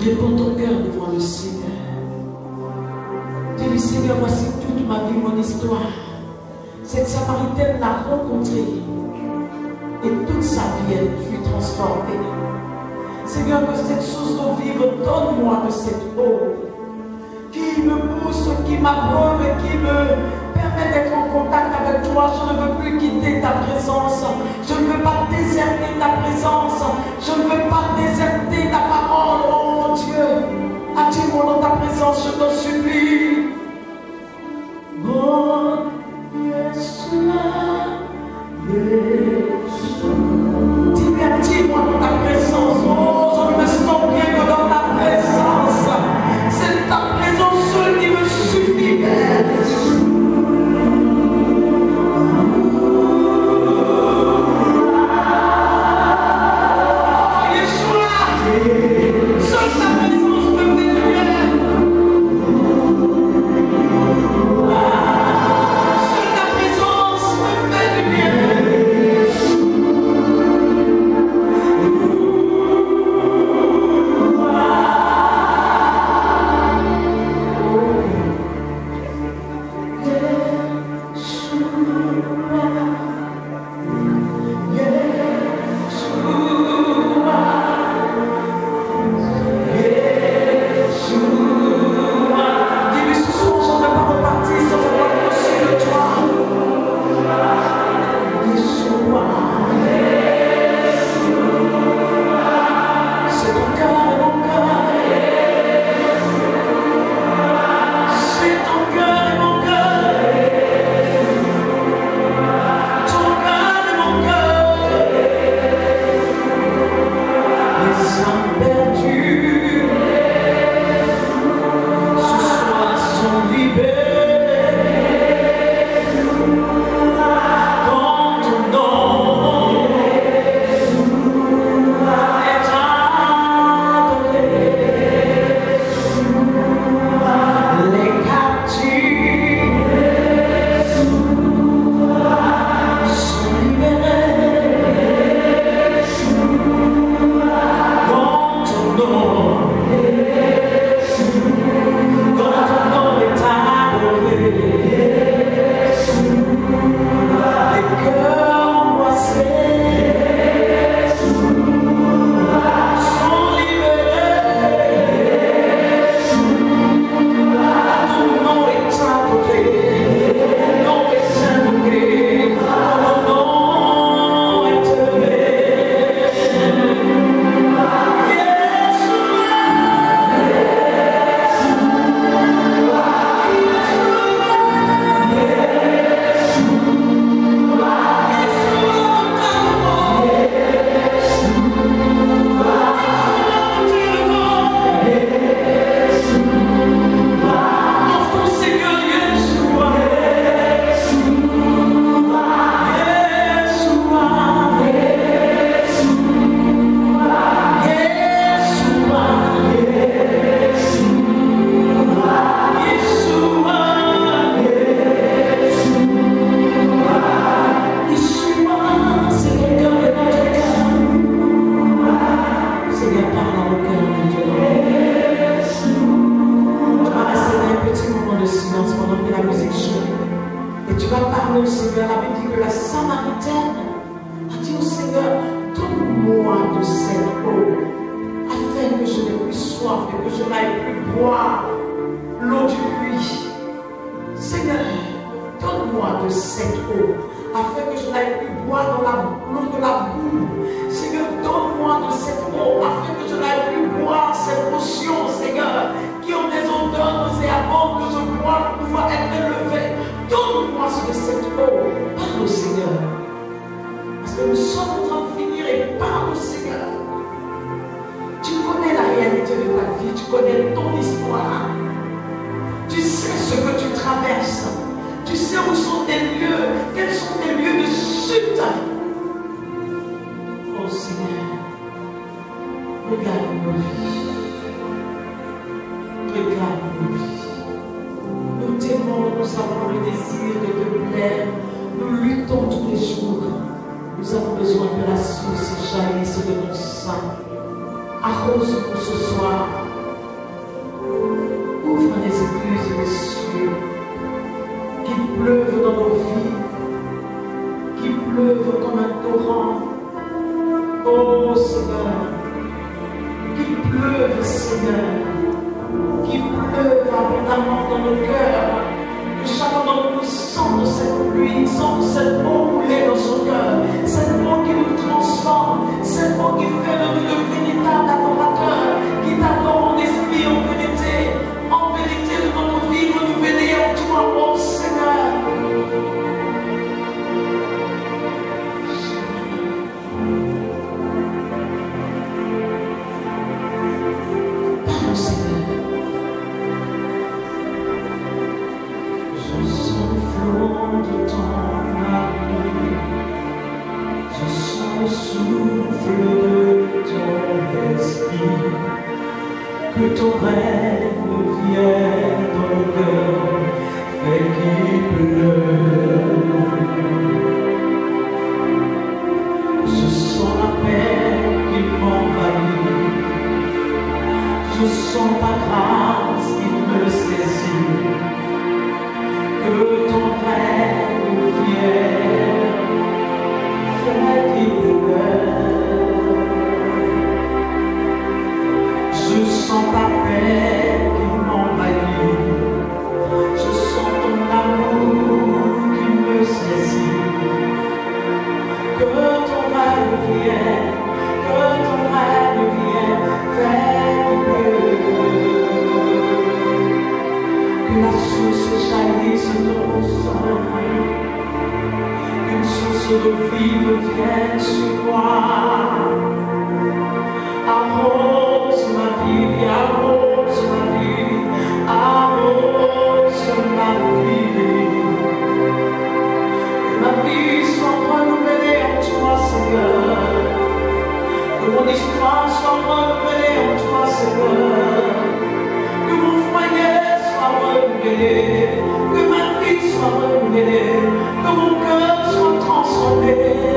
S1: répands ton cœur devant le Seigneur. Tu dis, Seigneur, voici toute ma vie, mon histoire. Cette Samaritaine l'a rencontré et toute sa vie, elle fut transformée. Seigneur, que cette source d'eau vive, donne-moi de cette eau qui me pousse, qui m'abreuve et qui me permet d'être en contact avec toi. Je ne veux plus quitter ta présence. Je ne veux pas déserter ta présence. Je ne veux pas déserter ta parole. Oh mon Dieu, attire-moi dans ta présence, je t'en supplie. Oh, Yeshua, Yeshua. Dis-lui, attire-moi dans ta présence. Oh, je ne me sens bien que dans ta présence. C'est ta présence seule qui me suffit.
S2: Arrose-nous ce soir
S1: précieux, qu'il pleuve dans nos vies, qu'il pleuve comme un torrent. Oh Seigneur, qu'il pleuve, Seigneur, qu'il pleuve abondamment dans nos cœurs, que chacun d'entre nous sente cette pluie, sente cette eau couler dans son cœur, cette eau qui nous transforme, cette eau qui fait de nous de véritables adorateurs, qui t'adorent en esprit, en vérité de notre vie renouvelée en toi, oh Seigneur.
S2: Que ton règne vienne dans le cœur, fais qu'il pleuve. Je sens la paix qui m'envahit, je sens ta grâce qui me saisit. Que ton règne vienne, fais qu'il pleuve. Je sens ta paix qui m'envahit, je sens ton amour qui me saisit. Que ton règne vienne, fais qu'il pleuve. Que la source jaillisse de mon sang, qu'une source de vie vienne sur moi. Arrose ma vie, arrose ma vie, arrose ma vie. Que ma vie soit renouvelée en toi, Seigneur. Que mon histoire soit renouvelée en toi, Seigneur. Que mon foyer soit renouvelé, que ma vie soit renouvelée, que mon cœur soit transformé.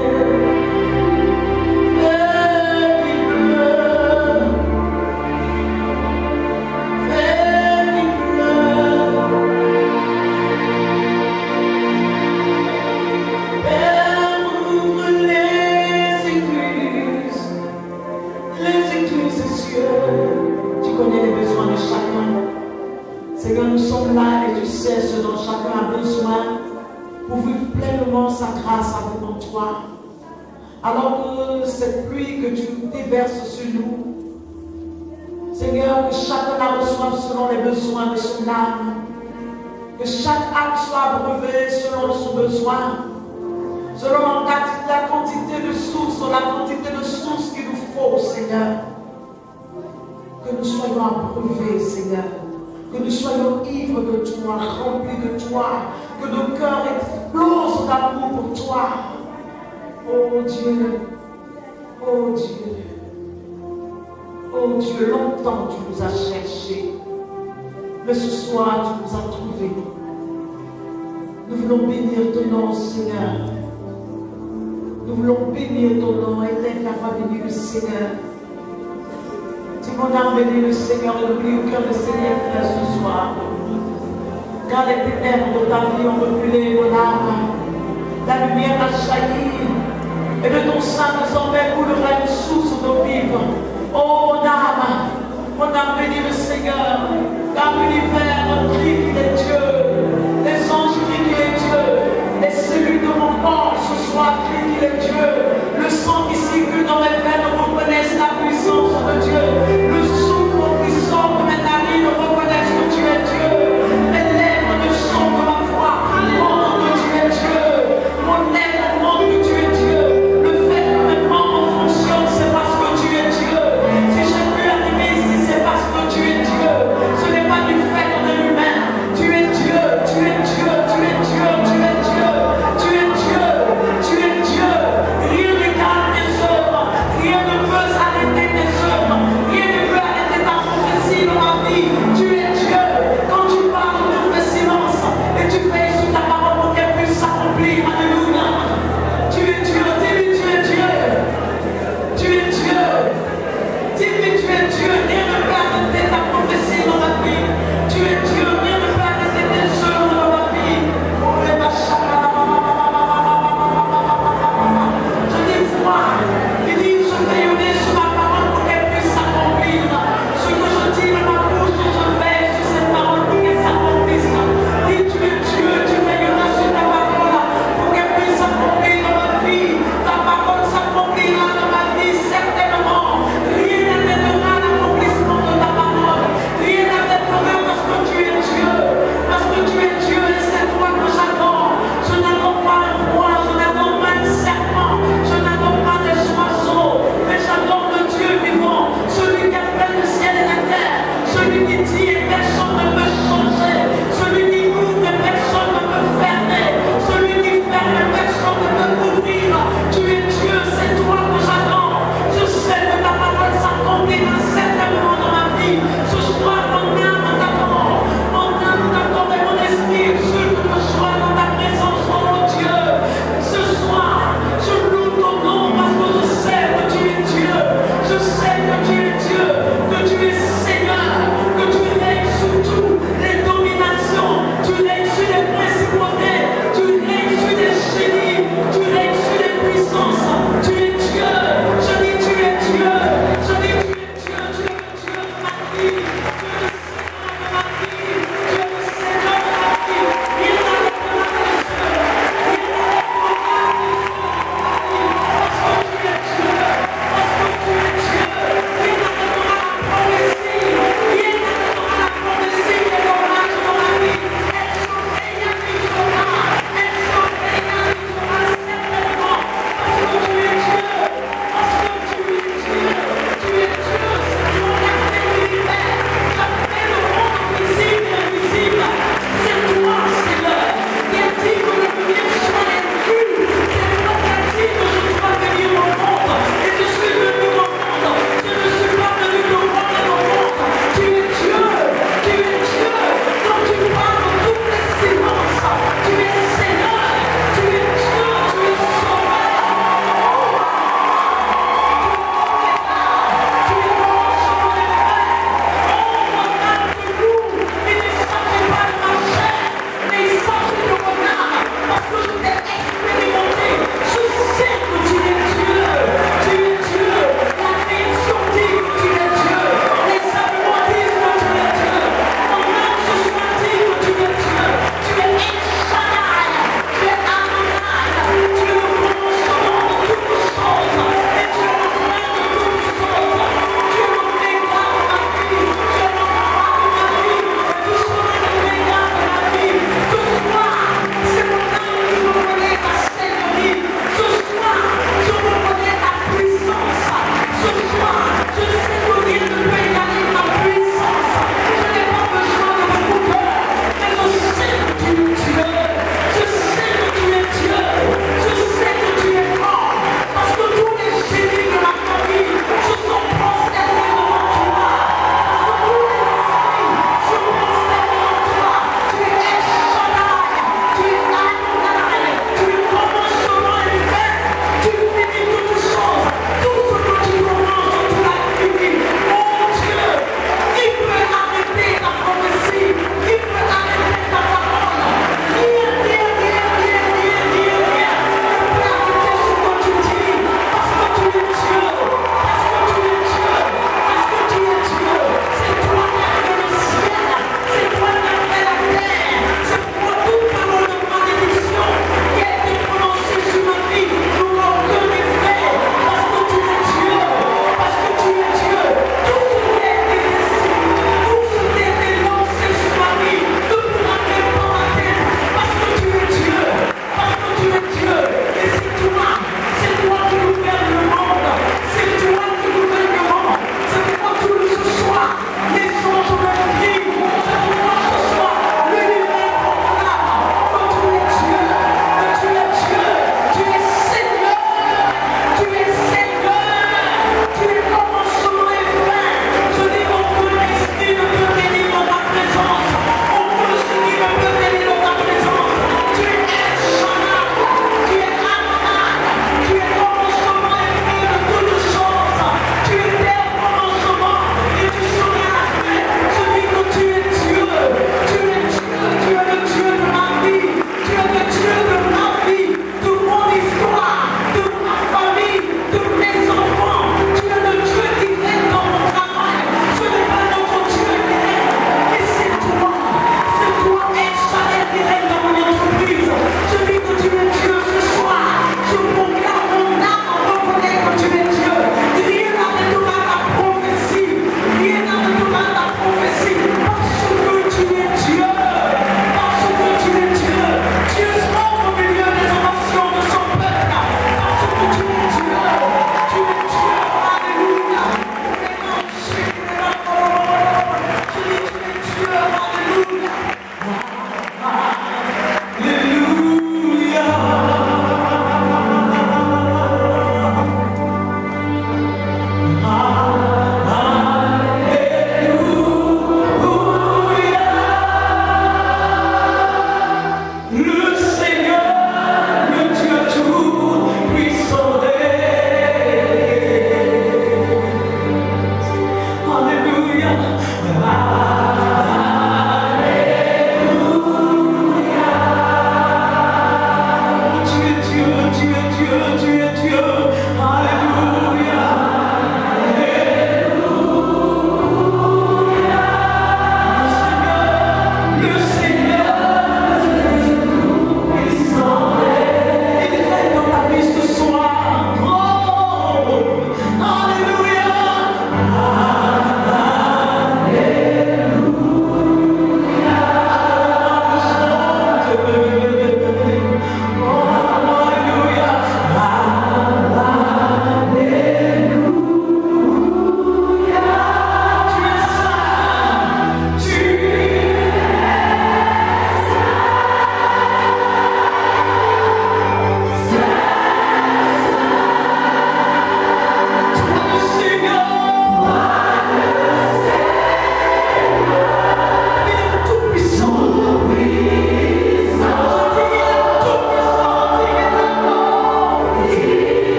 S2: Seigneur, nous sommes là et tu sais ce dont chacun a besoin pour vivre pleinement sa grâce avec toi. Alors que cette pluie que tu déverses sur nous, Seigneur, que chacun la reçoive selon les besoins de son âme, que chaque acte soit abreuvé selon son besoin, selon la quantité de sources qu'il nous faut, Seigneur. Que nous soyons abreuvés, Seigneur. Que nous soyons ivres de toi, remplis de toi, que nos cœurs explosent d'amour pour toi. Oh Dieu, oh Dieu, oh Dieu, longtemps tu nous as cherchés, mais ce soir tu nous as trouvés. Nous voulons bénir ton nom, Seigneur. Nous voulons bénir ton nom. Élève la voix, bénis le Seigneur. Si mon âme bénit le Seigneur, et n'oublie aucun de Seigneur frère ce soir. Car les ténèbres de ta vie ont reculé, mon âme. La lumière a jailli. Et de ton sein désormais coulera une source d'eau vive. Oh mon âme bénit le Seigneur. Car l'univers crie qu'il est Dieu. Les anges crient qu'il est Dieu. Les cellules de mon corps ce soir crient qu'il est Dieu. Le sang qui circule dans mes veines reconnaissent la puissance de Dieu. Le souffle qui sort de mes narines reconnaissent que tu es Dieu. Mes lèvres ne chantent de ma foi, montrent que tu es Dieu. Mon lèvre montre que tu es Dieu. Le fait que mes membres fonctionnent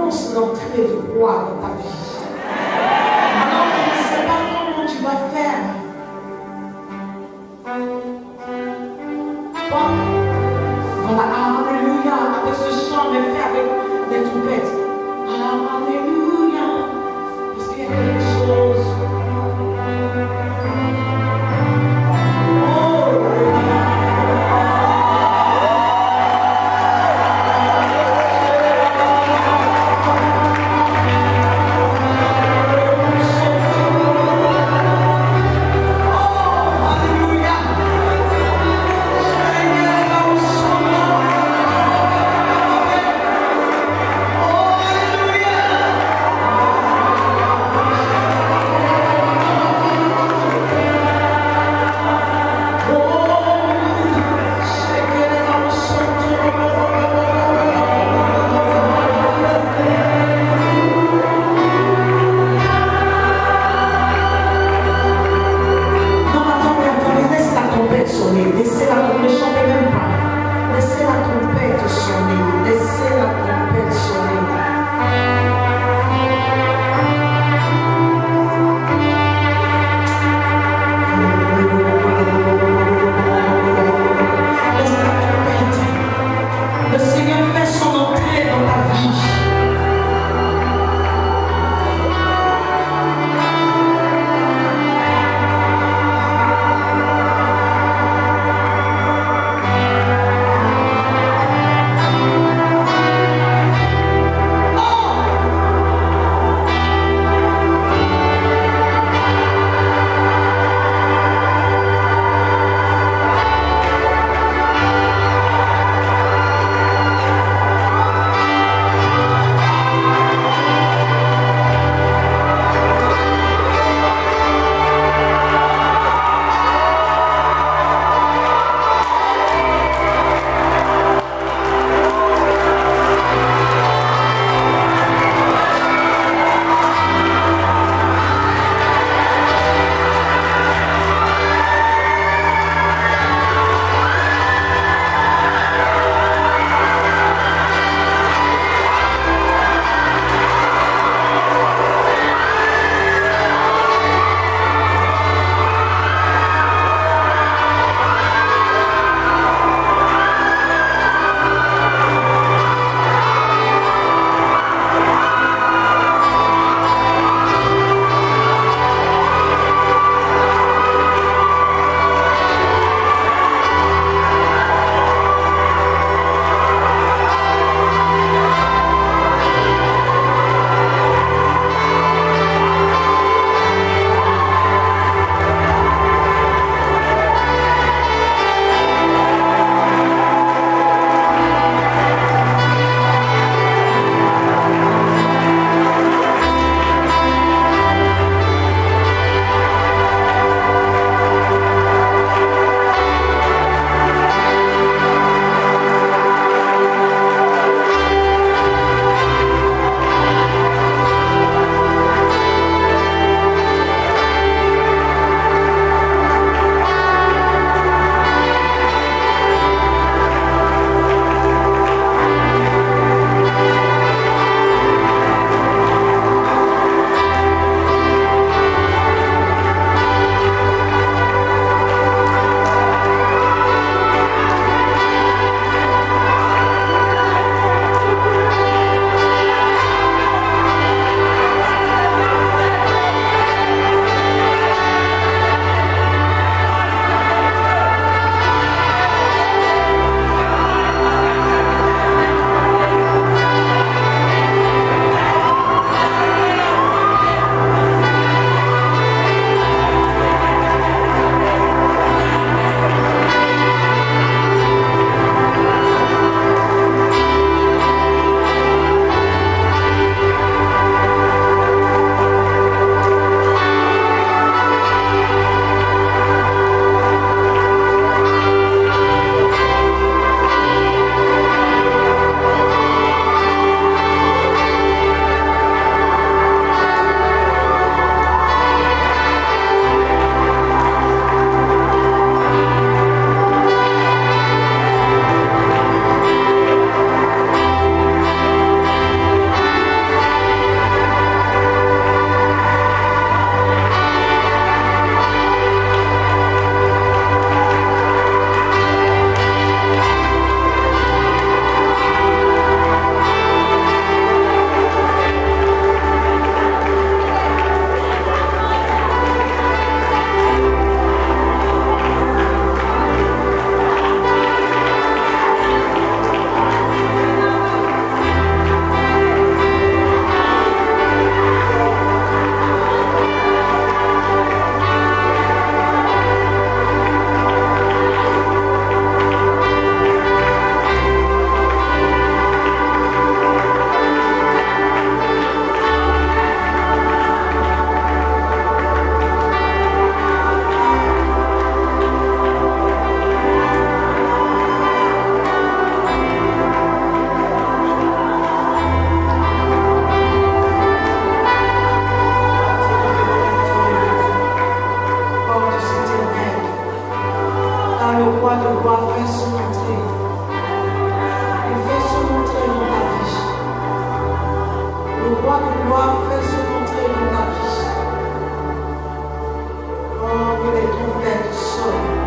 S2: annonce l'entrée du roi dans ta vie. Alors, je ne sais pas comment tu vas faire. Bon, voilà, alléluia, avec ce chant, mais fait avec des trompettes. Alléluia, parce qu'il y a quelque chose. roi de gloire fait son entrée. Il fait son entrée dans ta vie. Le roi de gloire fait son entrée dans ta vie. Oh, que les trompettes sonnent.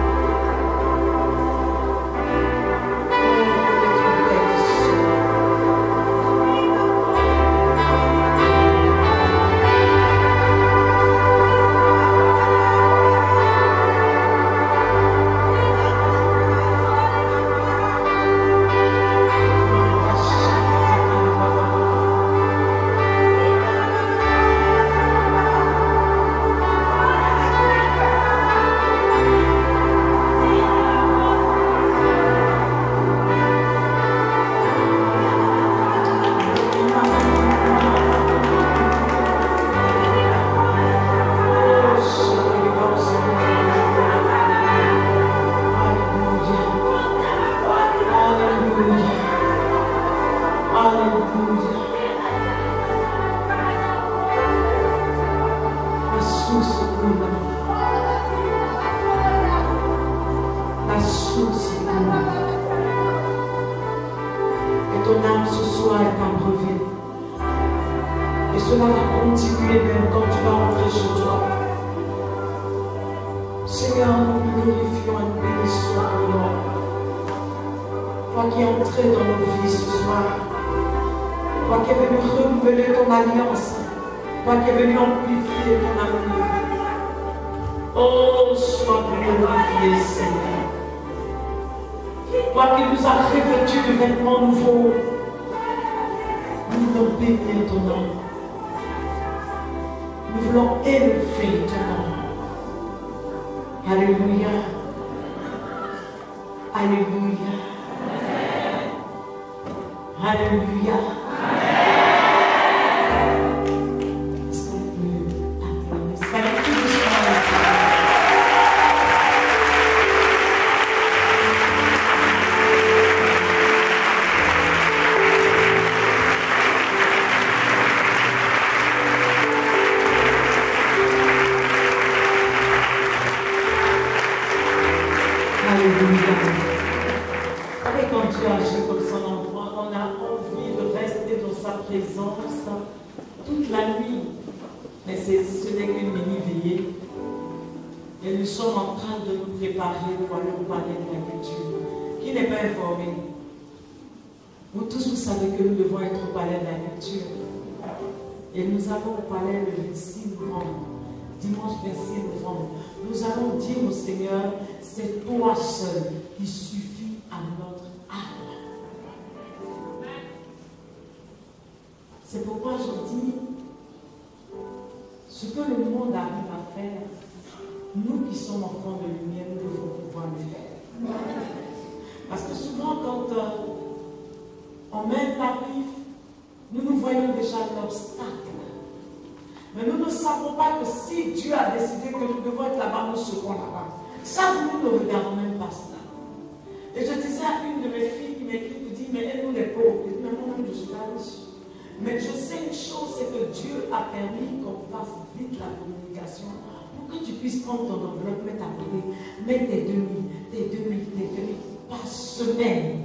S1: Mais je sais une chose, c'est que Dieu a permis qu'on fasse vite la communication pour que tu puisses prendre ton enveloppe, mettre à côté, mettre tes 2000 par semaine.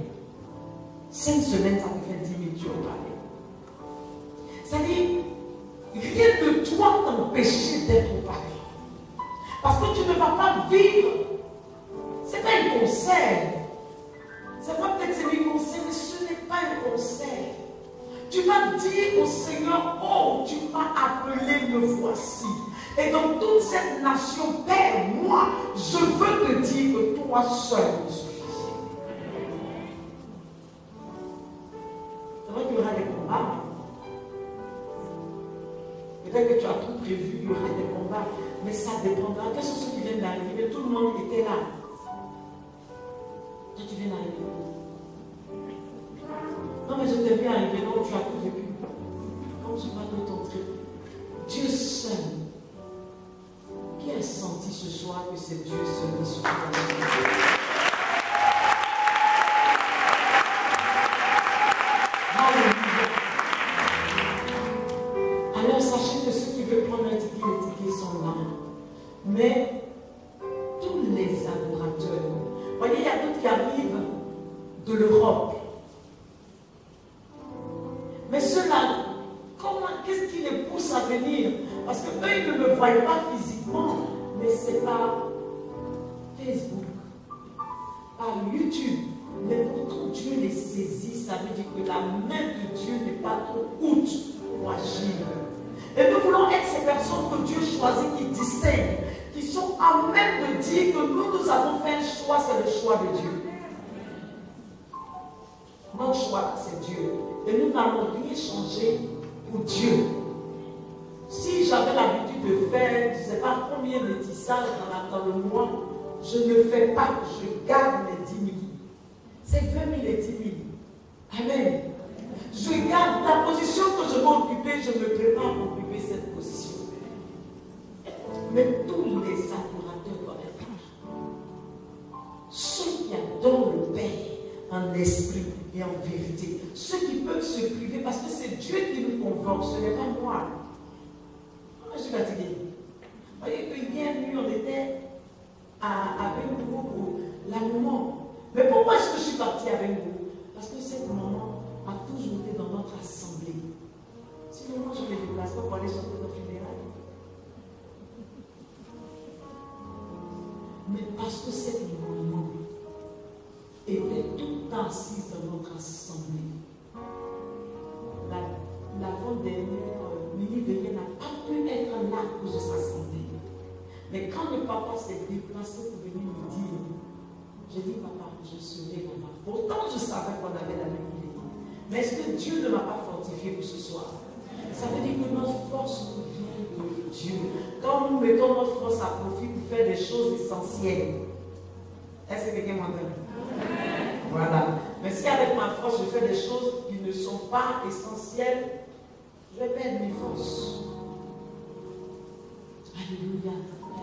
S1: 5 semaines, ça te fait 10 000 jours parler. C'est-à-dire, rien ne doit t'empêcher d'être parlé. Parce que tu ne vas pas vivre. Ce n'est pas un conseil. C'est pas peut-être c'est un conseil, mais ce n'est pas un conseil. Tu vas dire au Seigneur, oh, tu m'as appelé, me voici. Et dans toute cette nation, Père, moi, je veux te dire que toi seul me suffis. C'est vrai qu'il y aura des combats. Peut-être que tu as tout prévu, il y aura des combats, mais ça dépendra. Quels sont ceux qui viennent d'arriver? Mais tout le monde était là. Toi, tu viens d'arriver. Non, mais je t'ai vu arriver, non, tu as tout vécu. Comme tu vas de ton trip. Dieu seul. Qui a senti ce soir que c'est Dieu seul qui suffit dans la vie? Alléluia. Alors sachez que ceux qui veulent prendre un ticket, les tickets sont là. Mais tous les adorateurs,
S2: voyez, il y a d'autres qui arrivent de l'Europe. Mais ceux-là, qu'est-ce qui les pousse à venir? Parce qu'eux, ils ne me voient pas physiquement, mais c'est par Facebook, par YouTube. Mais pourtant Dieu les saisit, ça veut dire que la main de Dieu n'est pas trop haute pour agir. Et nous voulons être ces personnes que Dieu choisit, qui distinguent, qui sont à même de dire que nous avons fait un choix, c'est le choix de Dieu. Notre choix, c'est Dieu. Et nous n'allons rien changer pour Dieu. Si j'avais l'habitude de faire, je ne sais pas combien de tissages dans le mois, je ne fais pas, je garde mes 10 000. C'est 20 000 et 10 000. Amen. Je garde la position que je vais occuper, je me prépare pour occuper cette position. Mais tous les adorateurs doivent être là. Ceux qui adorent le Père en esprit et en vérité. Ceux qui peuvent se priver parce que c'est Dieu qui nous convoque, ce n'est pas moi. Moi, je suis fatiguée. Vous voyez que hier nuit, on était avec vous pour l'allemand. Mais pourquoi est-ce que je suis partie avec vous? Parce que cette maman a toujours été dans notre assemblée. Sinon, moi, je ne me déplace pas pour aller chanter nos funérailles. Mais parce que cette maman était tout le temps assise dans notre assemblée. L'avant-dernière mini-veillée n'a pas pu être là à cause de sa santé. Mais quand le papa s'est déplacé pour venir me dire, j'ai dit, papa, je serai là-bas. Pourtant, je savais qu'on avait la même idée. Mais est-ce que Dieu ne m'a pas fortifié pour ce soir? Ça veut dire que notre force nous vient de Dieu. Quand nous mettons notre force à profit pour faire des choses essentielles. Est-ce que quelqu'un m'entend? Voilà. Mais si avec ma force, je fais des choses qui ne sont pas essentielles, je vais perdre mes forces. Alléluia.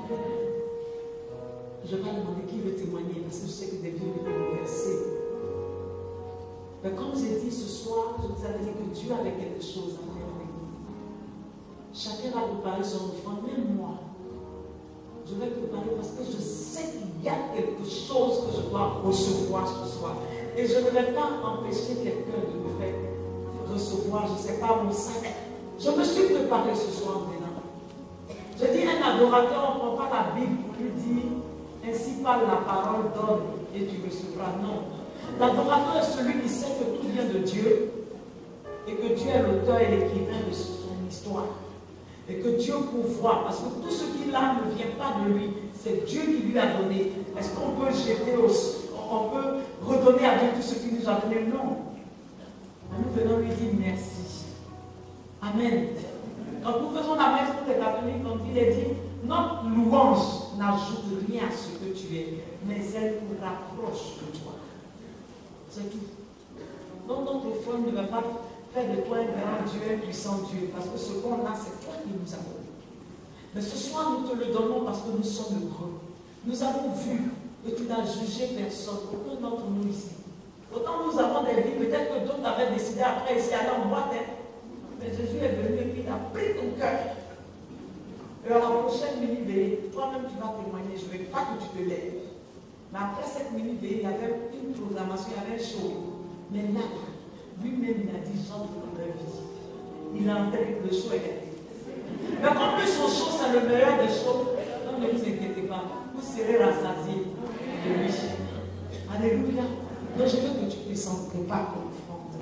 S2: Je vais pas demander qui veut témoigner parce que je sais que des vies étaient bouleversées. Mais comme j'ai dit ce soir, je vous avais dit que Dieu avait quelque chose à faire avec nous. Chacun a préparé son offrande, même moi. Je vais préparer parce que je sais qu'il y a quelque chose que je dois recevoir ce soir. Et je ne vais pas empêcher quelqu'un de me faire recevoir, je ne sais pas, mon sac. Je me suis préparé ce soir maintenant. Je dis un adorateur, on ne prend pas la Bible pour lui dire ainsi parle la parole, donne et tu recevras. Non. L'adorateur est celui qui sait que tout vient de Dieu et que Dieu est l'auteur et l'écrivain de son histoire. Et que Dieu pourvoit, parce que tout ce qu'il a ne vient pas de lui, c'est Dieu qui lui a donné. Est-ce qu'on peut jeter on peut redonner à Dieu tout ce qu'il nous a donné? Non. Nous venons lui dire merci. Amen. Quand nous faisons la messe pour les catholiques, quand il est dit, notre louange n'ajoute rien à ce que tu es, mais elle nous rapproche de toi. C'est tout. Donc notre foi ne va pas faire de toi un grand Dieu, un puissant Dieu, parce que ce qu'on a, c'est toi qui nous as donné. Mais ce soir, nous te le donnons parce que nous sommes heureux. Nous avons vu que tu n'as jugé personne, aucun d'entre nous ici. Autant nous avons des vies, peut-être que d'autres avaient décidé après ici aller en boîte. Mais Jésus est venu et puis il a pris ton cœur. Et à la prochaine mini-veillée, toi-même tu vas témoigner, je ne veux pas que tu te lèves. Mais après cette mini-veillée, il y avait une programmation, il y avait un show. Mais là, lui-même, il a dit j'entre dans leur vie. Il a entré, le show est gâté. Mais comme plus son show, c'est le meilleur des shows, non, ne vous inquiétez pas, vous serez rassasiés de lui. Alléluia. Donc je veux que tu puisses en préparer comme offrande.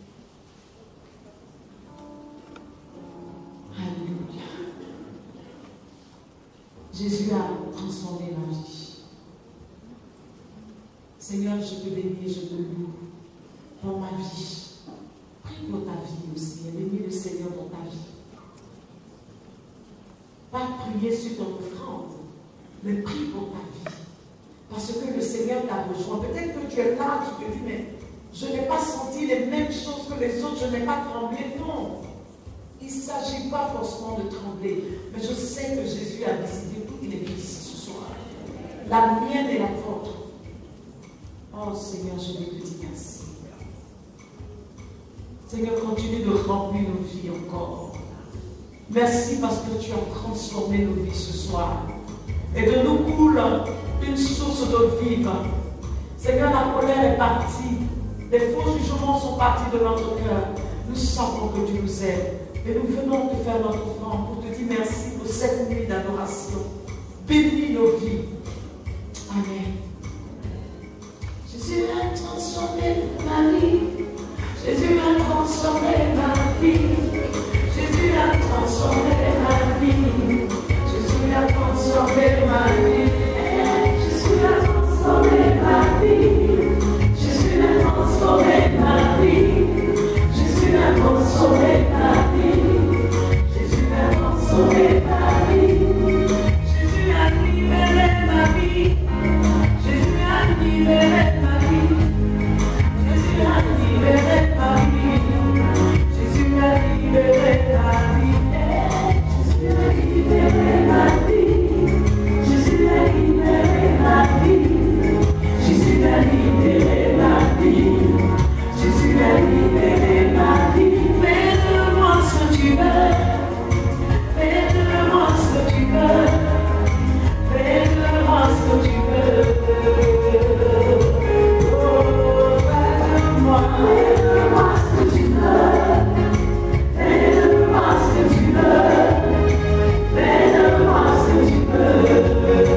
S2: Alléluia. Jésus a transformé ma vie. Seigneur, je te bénis et je te loue pour ma vie. Prie pour ta vie aussi. Bénis le Seigneur pour ta vie. Pas prier sur ton offrande, mais prie pour ta vie. Parce que le Seigneur t'a rejoint. Peut-être que tu es là, tu te dis, mais je n'ai pas senti les mêmes choses que les autres, je n'ai pas tremblé. Non. Il ne s'agit pas forcément de trembler. Mais je sais que Jésus a décidé pour qu'il est venu ici ce soir. La mienne et la vôtre. Oh Seigneur, je vais te dire merci. Seigneur, continue de remplir nos vies encore. Merci parce que tu as transformé nos vies ce soir. Et de nous coule une source d'eau vive Seigneur, la colère est partie. Les faux jugements sont partis de notre cœur. Nous sentons que tu nous aides. Et nous venons te faire notre offrande pour te dire merci pour cette nuit d'adoration. Bénis nos vies. Amen. Jésus a transformé ma vie. Jésus a transformé ma vie. Jésus a transformé ma vie. Jésus a transformé ma vie. Jésus a transformé ma vie. Jésus a transformé ma vie. Jésus a transformé ma vie. Jésus a transformé ma vie. Jésus a libéré ma vie. Jésus a libéré ma vie. Jésus a libéré ma vie. Jésus a libéré ma vie. Jésus a libéré ma vie. Jésus a libéré ma vie. Jésus a libéré ma vie. Jésus a libéré ma vie. Fais de moi ce que tu veux. Fais de moi ce que tu veux. Fais de moi ce que tu veux. Oh, fais de moi ce que tu veux. Fais de moi ce que tu veux. Fais de moi ce que tu veux.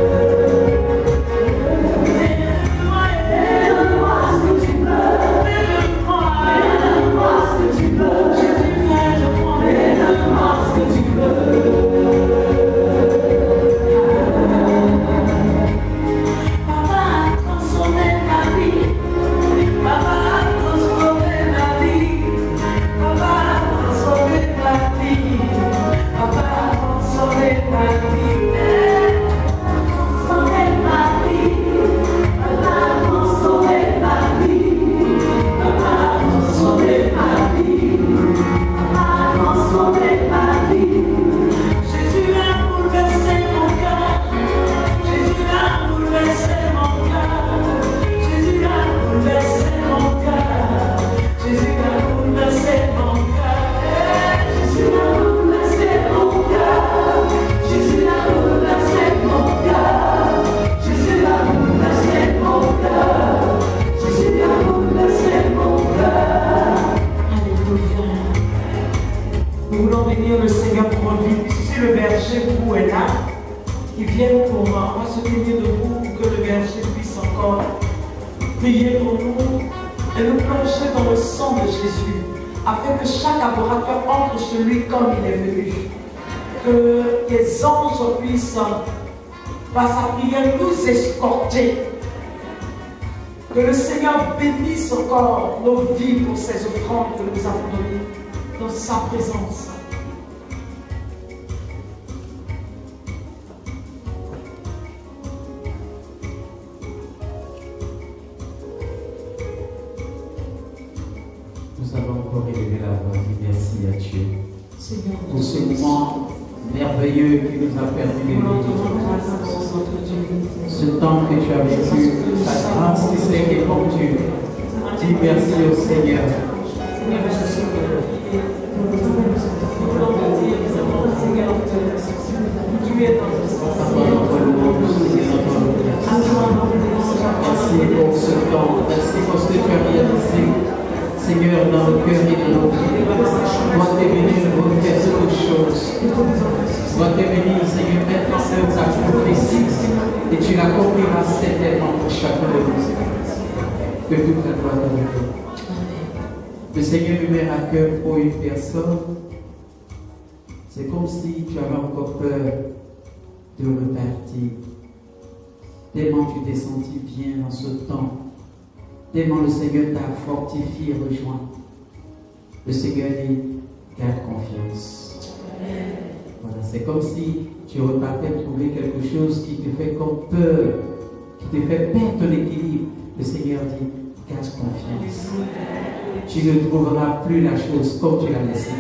S2: Par sa prière nous escorter. Que le Seigneur bénisse encore nos vies pour ces offrandes que nous avons données dans sa présence.
S3: Nous avons encore élevé la voix et merci à Dieu pour ce moment merveilleux qui nous a permis de vivre. Ce temps que tu as vécu, ta grâce qui s'est répandue. Dis merci au Seigneur. Merci pour ce temps, merci pour ce que tu as réalisé, Seigneur, dans le cœur et dans nos vies. Moi, t'es venu nous faire cette chose. Moi, t'es venu, Seigneur, mettre en œuvre ta prophétie et tu l'accompliras certainement pour chacun de nous. Que toute la gloire te revienne. Le Seigneur me met à cœur pour une personne. C'est comme si tu avais encore peur de repartir. Tellement tu t'es senti bien dans ce temps. Tellement le Seigneur t'a fortifié et rejoint. Le Seigneur dit, garde confiance. Voilà, c'est comme si tu repartais trouver quelque chose qui te fait comme peur, qui te fait perdre ton équilibre. Le Seigneur dit, garde confiance. Tu ne trouveras plus la chose comme tu l'as laissée.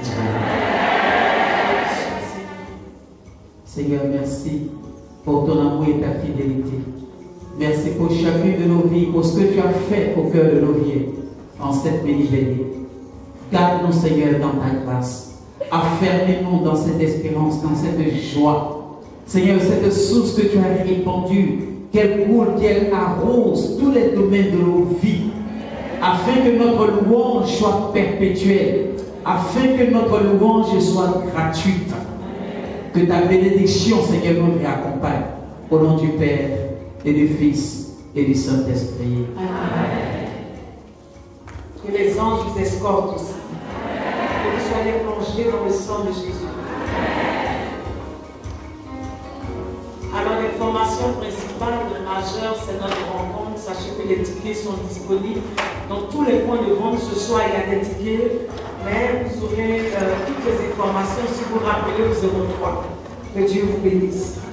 S3: Seigneur, merci pour ton amour et ta fidélité. Merci pour chacune de nos vies, pour ce que tu as fait au cœur de nos vies en cette bénie. Garde-nous, Seigneur, dans ta grâce. Affermis-nous dans cette espérance, dans cette joie. Seigneur, cette source que tu as répandue qu'elle coule, qu'elle arrose tous les domaines de nos vies, afin que notre louange soit perpétuelle, afin que notre louange soit gratuite. Que ta bénédiction, Seigneur, nous accompagne. Au nom du Père et du Fils et du Saint-Esprit.
S2: Amen. Que les anges vous escortent aussi. Que vous soyez plongés dans le sang de Jésus. Alors, l'information principale majeure, c'est notre rencontre. Sachez que les tickets sont disponibles dans tous les points de vente. Ce soir, il y a des tickets, mais vous aurez toutes les informations si vous rappelez au 03. Que Dieu vous bénisse.